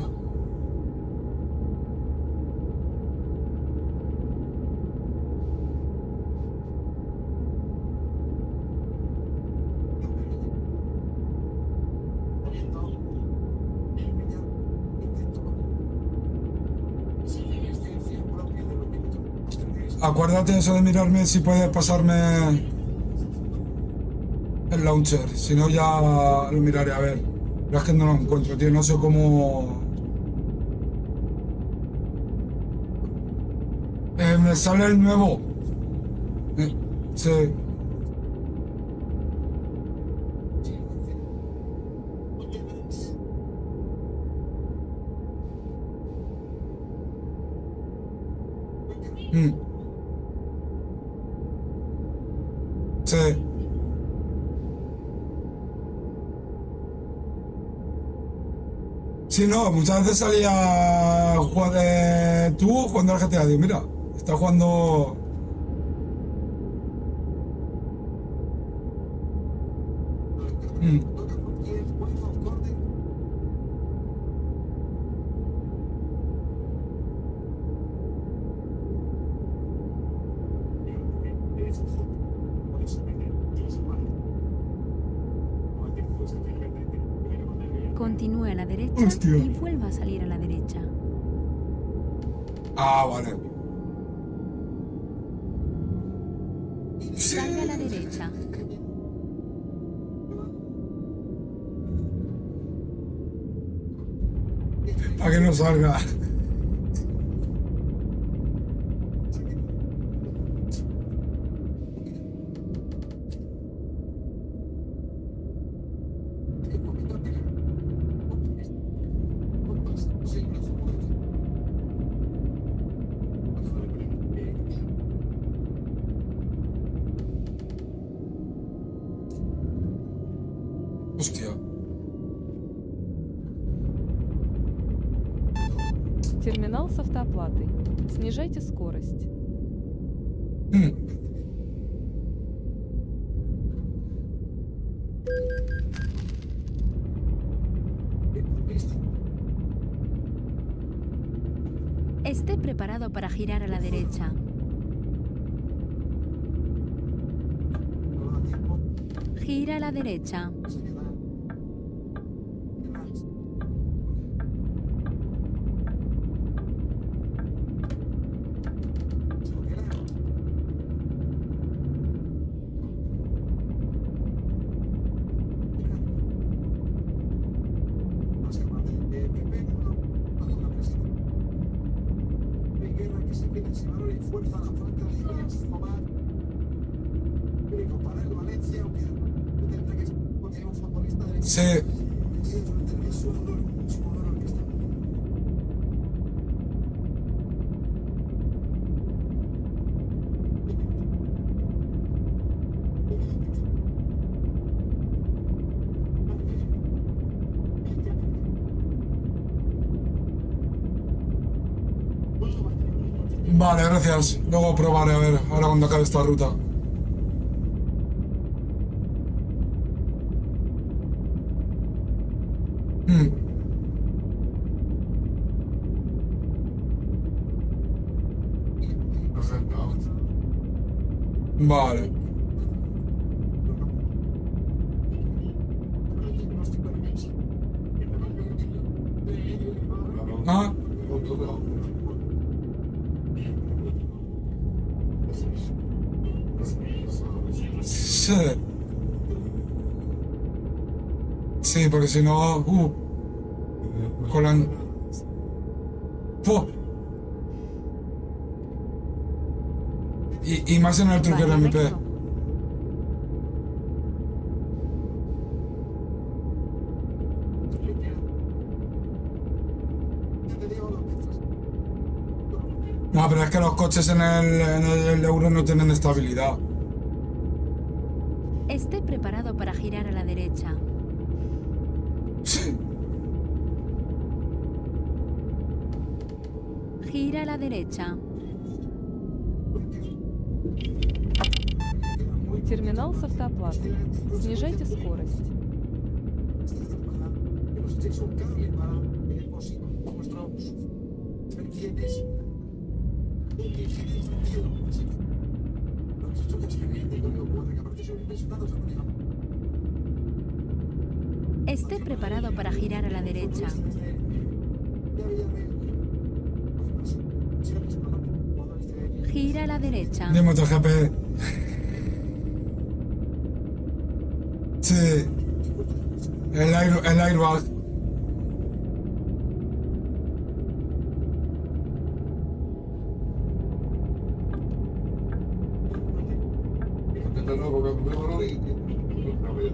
Acuérdate eso de mirarme si puedes pasarme el launcher. Si no, ya lo miraré a ver. Pero es que no lo encuentro, tío. No sé cómo. Me sale el nuevo. Sí. Sí. Sí, no, muchas veces salía tú jugando al GTA. Digo, mira, está jugando. Continúe a la derecha Hostia. y vuelva a salir a la derecha. Ah, vale. Salga a la derecha. Para que no salga. Hostia. Терминал с автооплатой. Снижайте скорость. Esté preparado para girar a la derecha. Gira a la derecha. Sí. Vale, gracias. Luego probaré a ver, ahora cuando acabe esta ruta. Vale. Ah. Sí. Sí, porque si no... Colan... ¡Puh! Y más en el truquero Vaya MP. recto. No, pero es que los coches en el Euro no tienen estabilidad. Esté preparado para girar a la derecha. Sí. Gira a la derecha. Терминал с автооплатой. Снижайте скорость. Esté preparado para girar a la derecha. Gira a la derecha. De MotoGP. Sí. El airbag. Está loco, que me voló y no veo.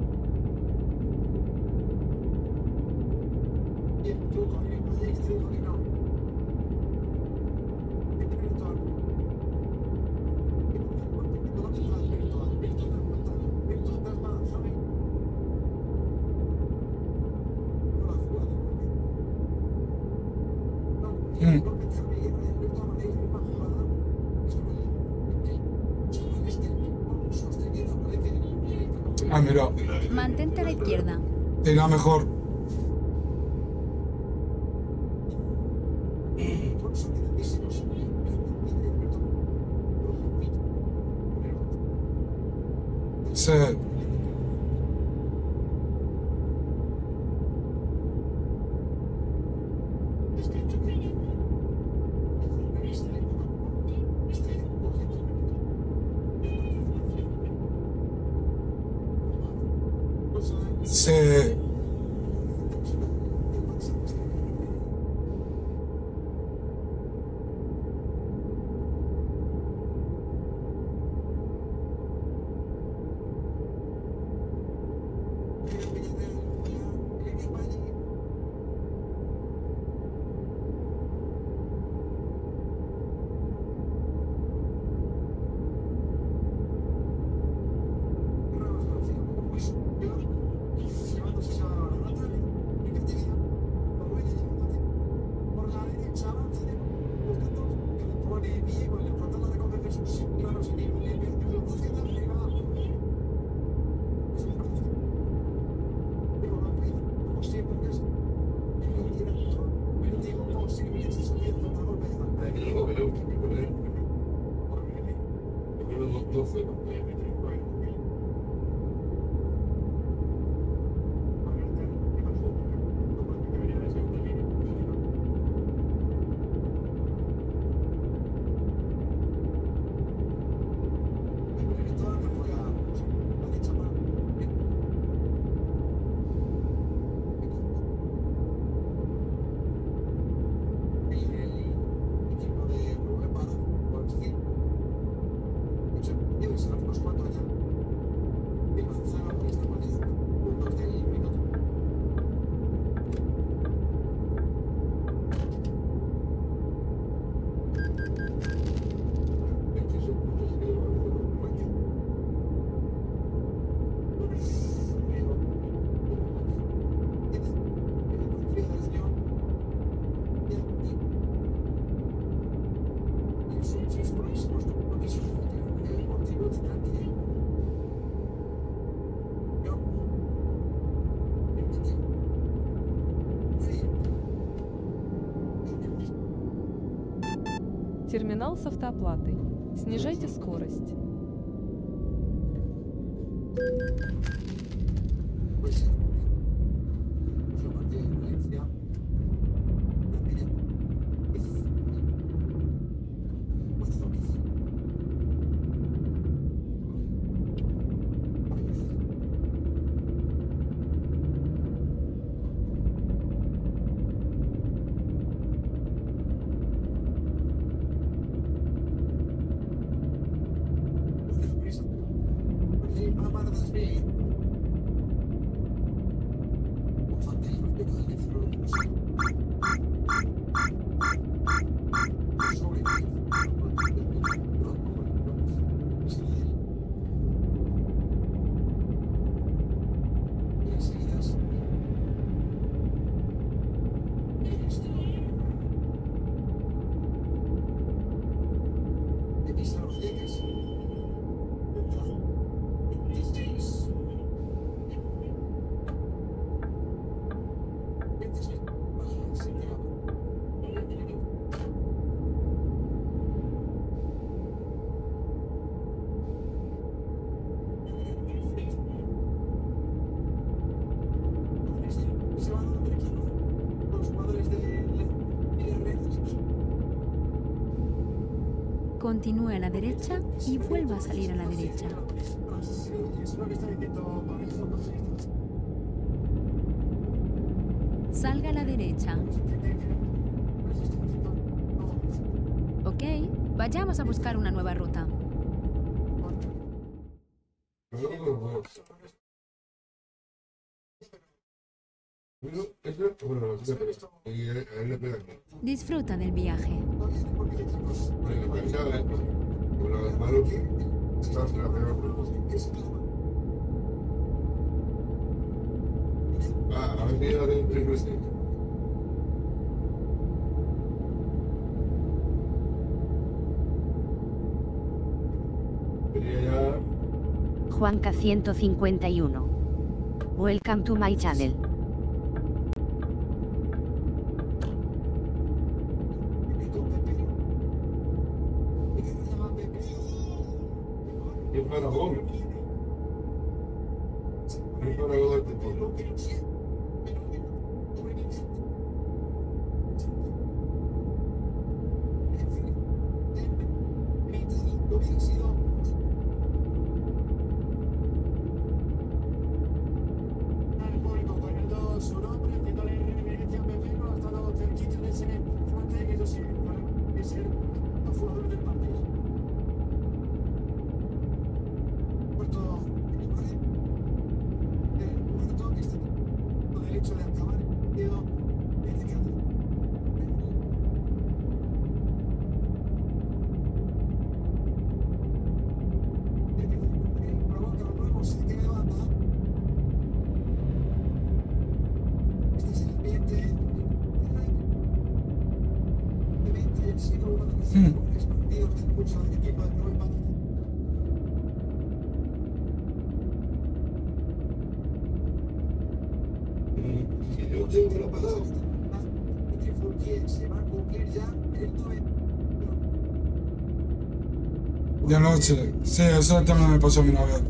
Ah, mira. Mantente a la izquierda. Irá mejor. Sí. Sí. Терминал с автооплатой. Снижайте скорость. Continúe a la derecha y vuelva a salir a la derecha. Salga a la derecha. Ok, vayamos a buscar una nueva ruta. Disfruta del viaje. Juanca 151. Welcome to my channel. De noche. Sí, eso también me pasó a mí una vez.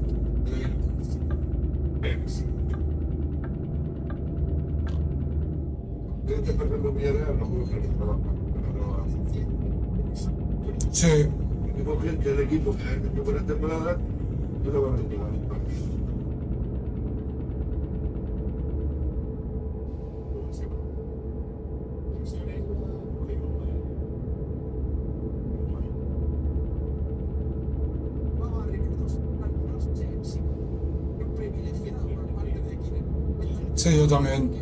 Sí. Tengo gente del equipo que ha buena temporada, yo lo voy a retirar. Sí, yo también.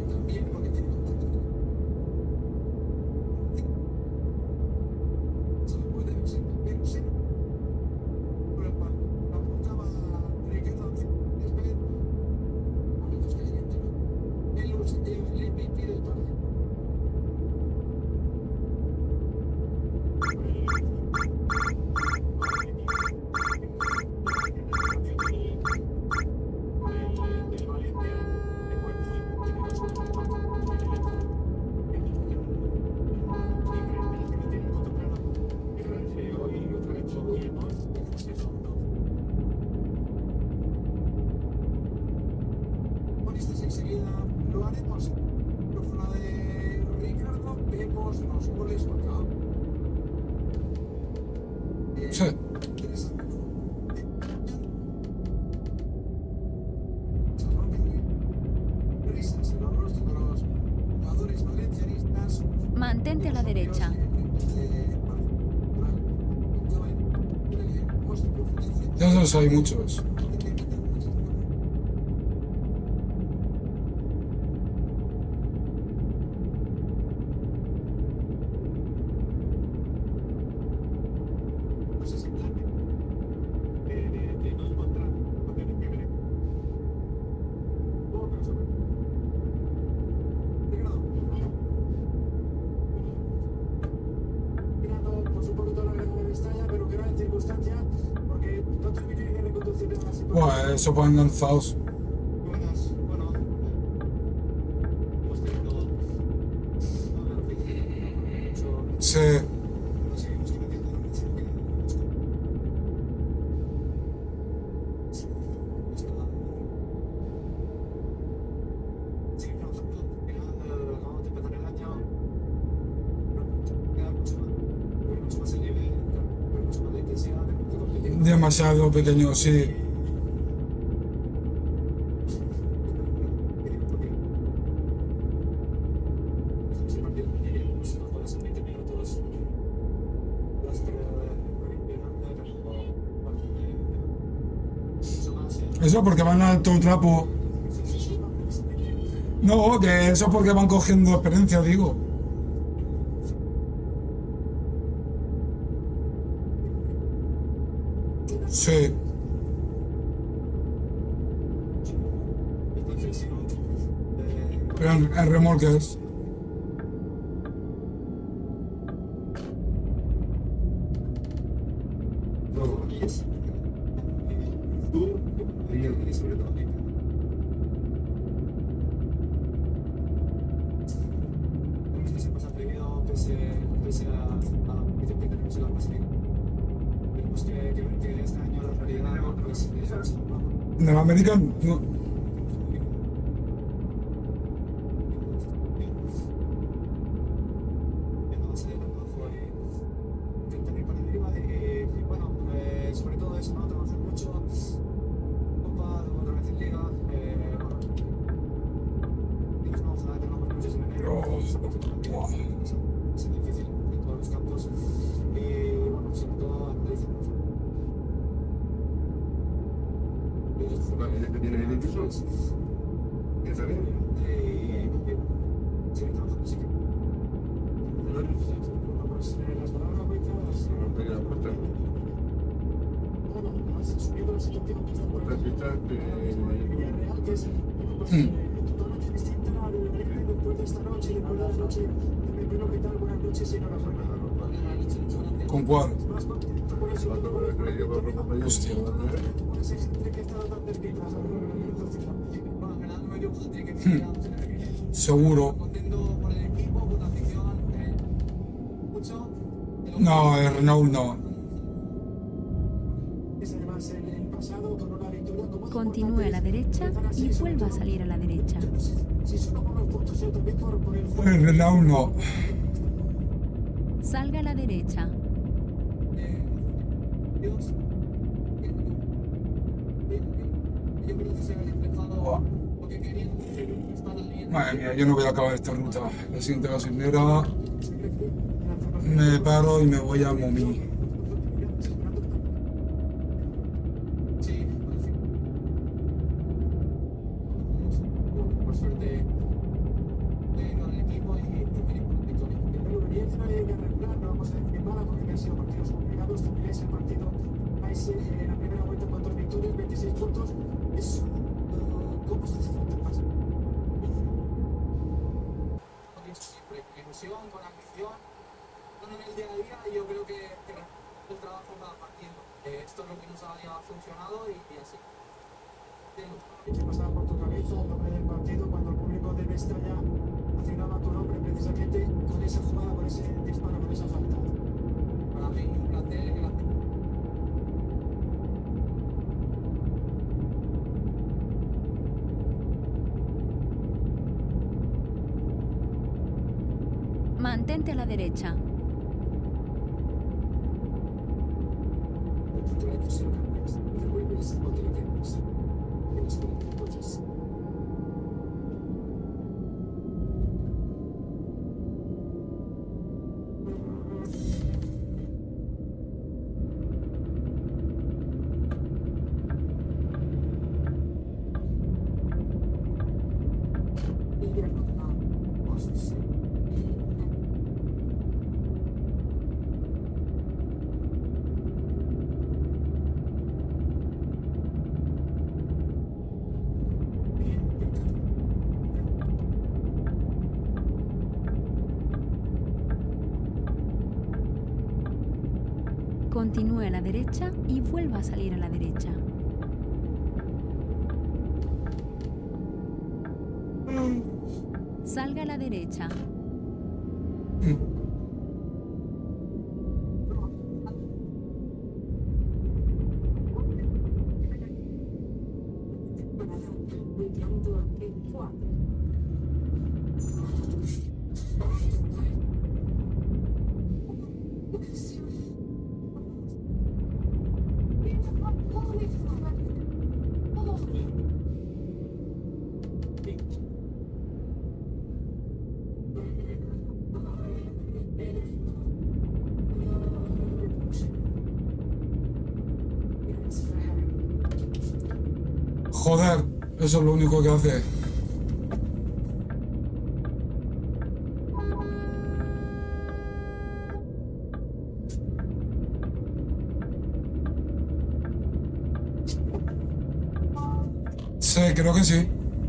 Sí. Mantente a la derecha. De esos hay muchos. Buah, eso pueden lanzados. Sí. demasiado pequeño, sí. Eso porque van a alto trapo. No, que eso porque van cogiendo experiencia, digo. Sí. Pero en remolques. En el American, no. Sobre todo eso, ¿no? Trabajar mucho, Copa, otra vez en Liga, ojalá tengamos muchos en enero, es difícil en todos los campos y bueno, sobre todo analizamos. ¿Este tiene el incluso? ¿Quién sabe? Sigue trabajando, sí que. Pues las palabras cuentas. No pega la puerta. Subiendo la situación que está por Otra pista Villarreal, que es totalmente distinta al Breve después de esta noche, después de la noche de Pedro, ¿qué tal? Buenas noches, y enhorabuena. ¿Con cuál? Más contento por eso. Hostia. Por ese gente que ha estado tan cerquita. Bueno, ganando medio hat-trick. Seguro. Contento por el equipo, por la afición, mucho. No, el Renault no. Continúe a la derecha y vuelva a salir a la derecha. El Renault no. Salga a la derecha. Madre mía, yo no voy a acabar esta ruta. La siguiente gasolinera me paro y me voy a Momí. Por suerte, con el equipo y regular, no vamos a decir nada porque han sido partidos complicados. También es el partido país en la primera vuelta, 4 victorias, 26 puntos. Es ¿cómo se siente el paso? Siempre con ilusión, con ambición, con el día a día, y yo creo que el trabajo va partiendo. Esto es lo que nos ha funcionado y así. ¿Qué pasaba por tu cabeza el nombre del partido cuando el público de Mestalla asignaba tu nombre precisamente con esa jugada, con ese disparo, con esa falta? Para mí un placer que la... Mantente a la derecha. Continúe a la derecha y vuelva a salir a la derecha. Salga a la derecha. Joder, eso es lo único que hace. Sí, creo que sí.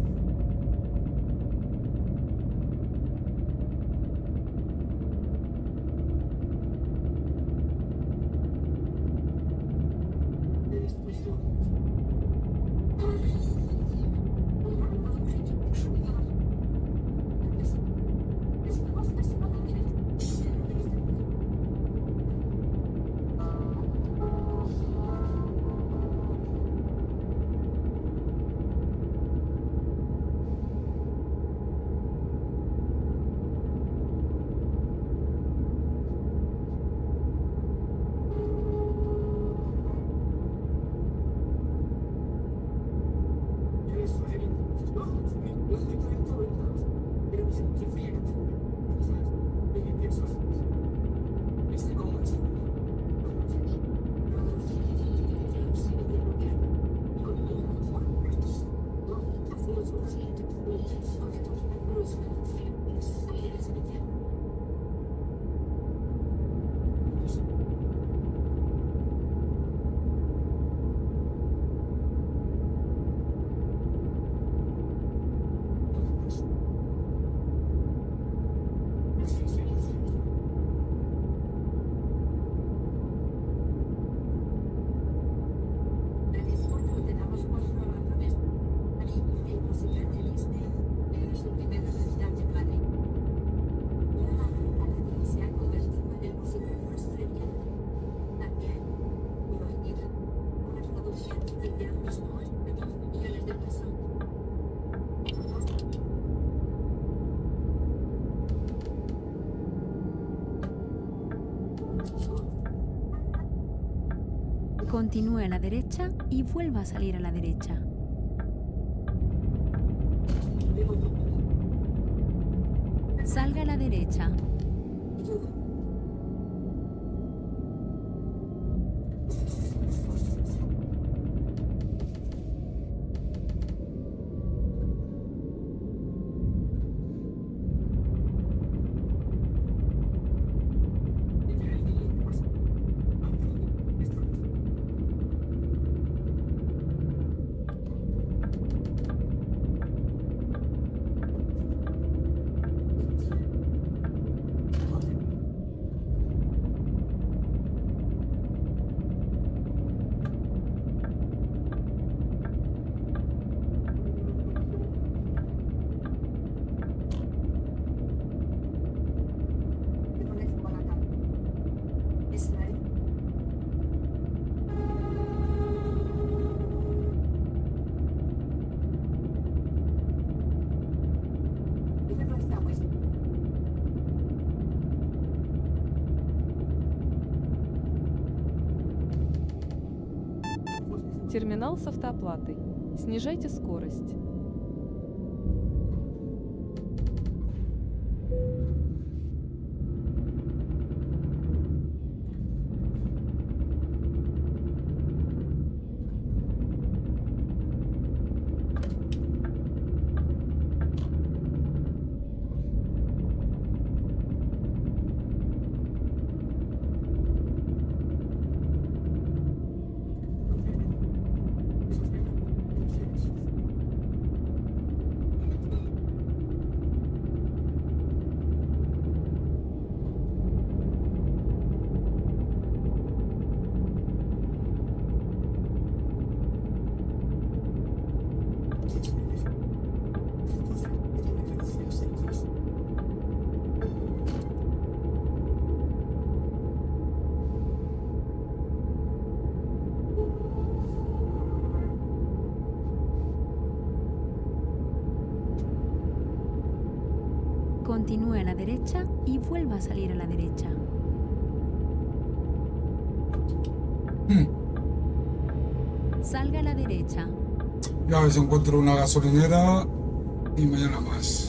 Continúe a la derecha y vuelva a salir a la derecha. Salga a la derecha. Терминал с автооплатой. Снижайте скорость. Continúe a la derecha y vuelva a salir a la derecha. Salga a la derecha. Ya a ver si encuentro una gasolinera y mañana más.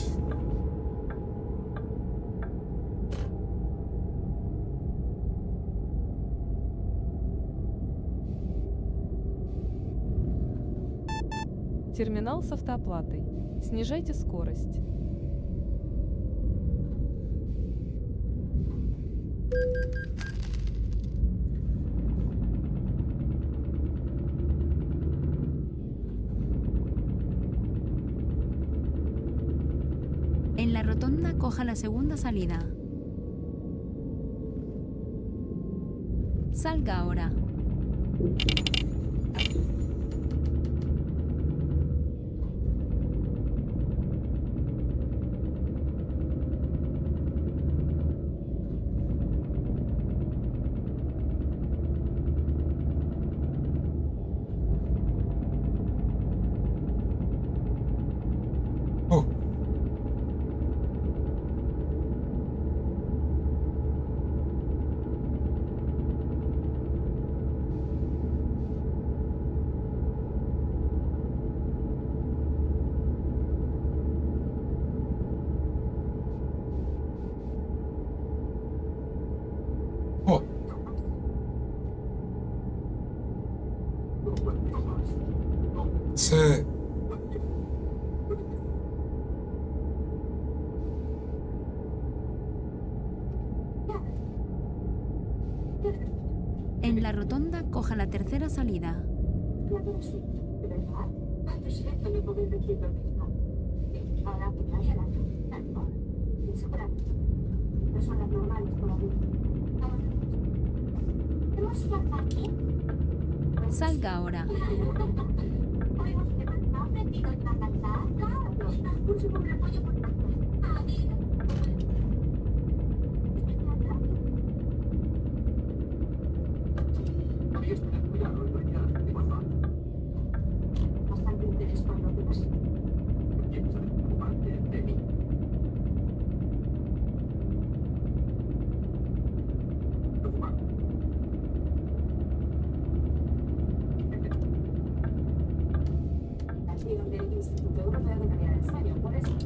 Терминал с автооплатой. Снижайте скорость. En la rotonda coja la segunda salida. Salga ahora. Oh, oh. Sí. En la rotonda coja la tercera salida. Personas normales por la vida. ¿Hemos ido al parque? Salga ahora. Oigo que ha aprendido a cantar. Claro, un super apoyo por parte. Habías tener cuidado, doña de Guadalajara. Bastante interés por lo que pasa. Tienes que ocuparte de mí. Preocupado. Aquí donde el Instituto Europeo de Calidad del Sueño, por eso.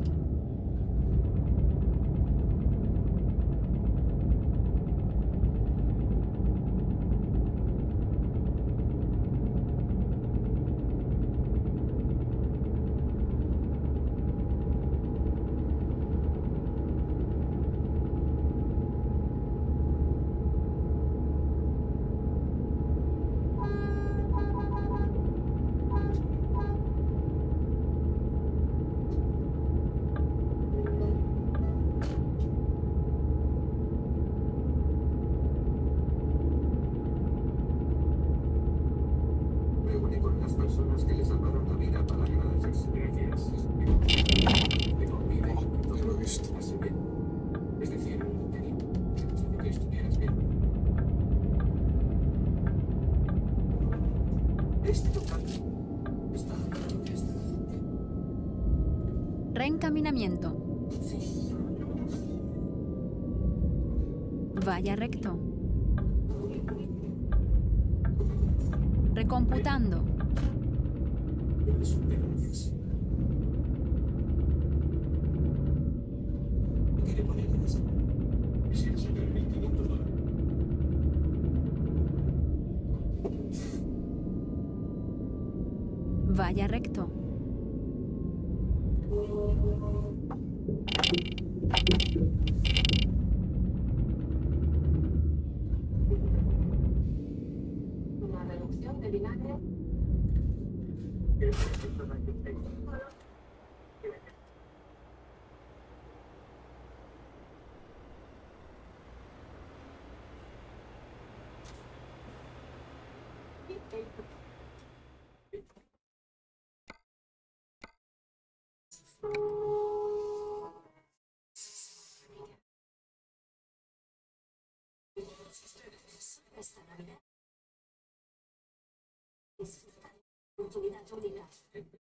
Me uní con las personas que le salvaron la vida para agradecerse. Gracias. Tengo vida y todo Ya lo he visto. así bien. Es decir, tenía que estuvieras bien. Este tocante está Reencaminamiento. Vaya recto. Recomputando. Gracias. ¿Quiere poner eso? Quisiera sacar $1.500. Vaya recto. Una reducción de vinagre. Esta Navidad. Disfrutar de oportunidad única.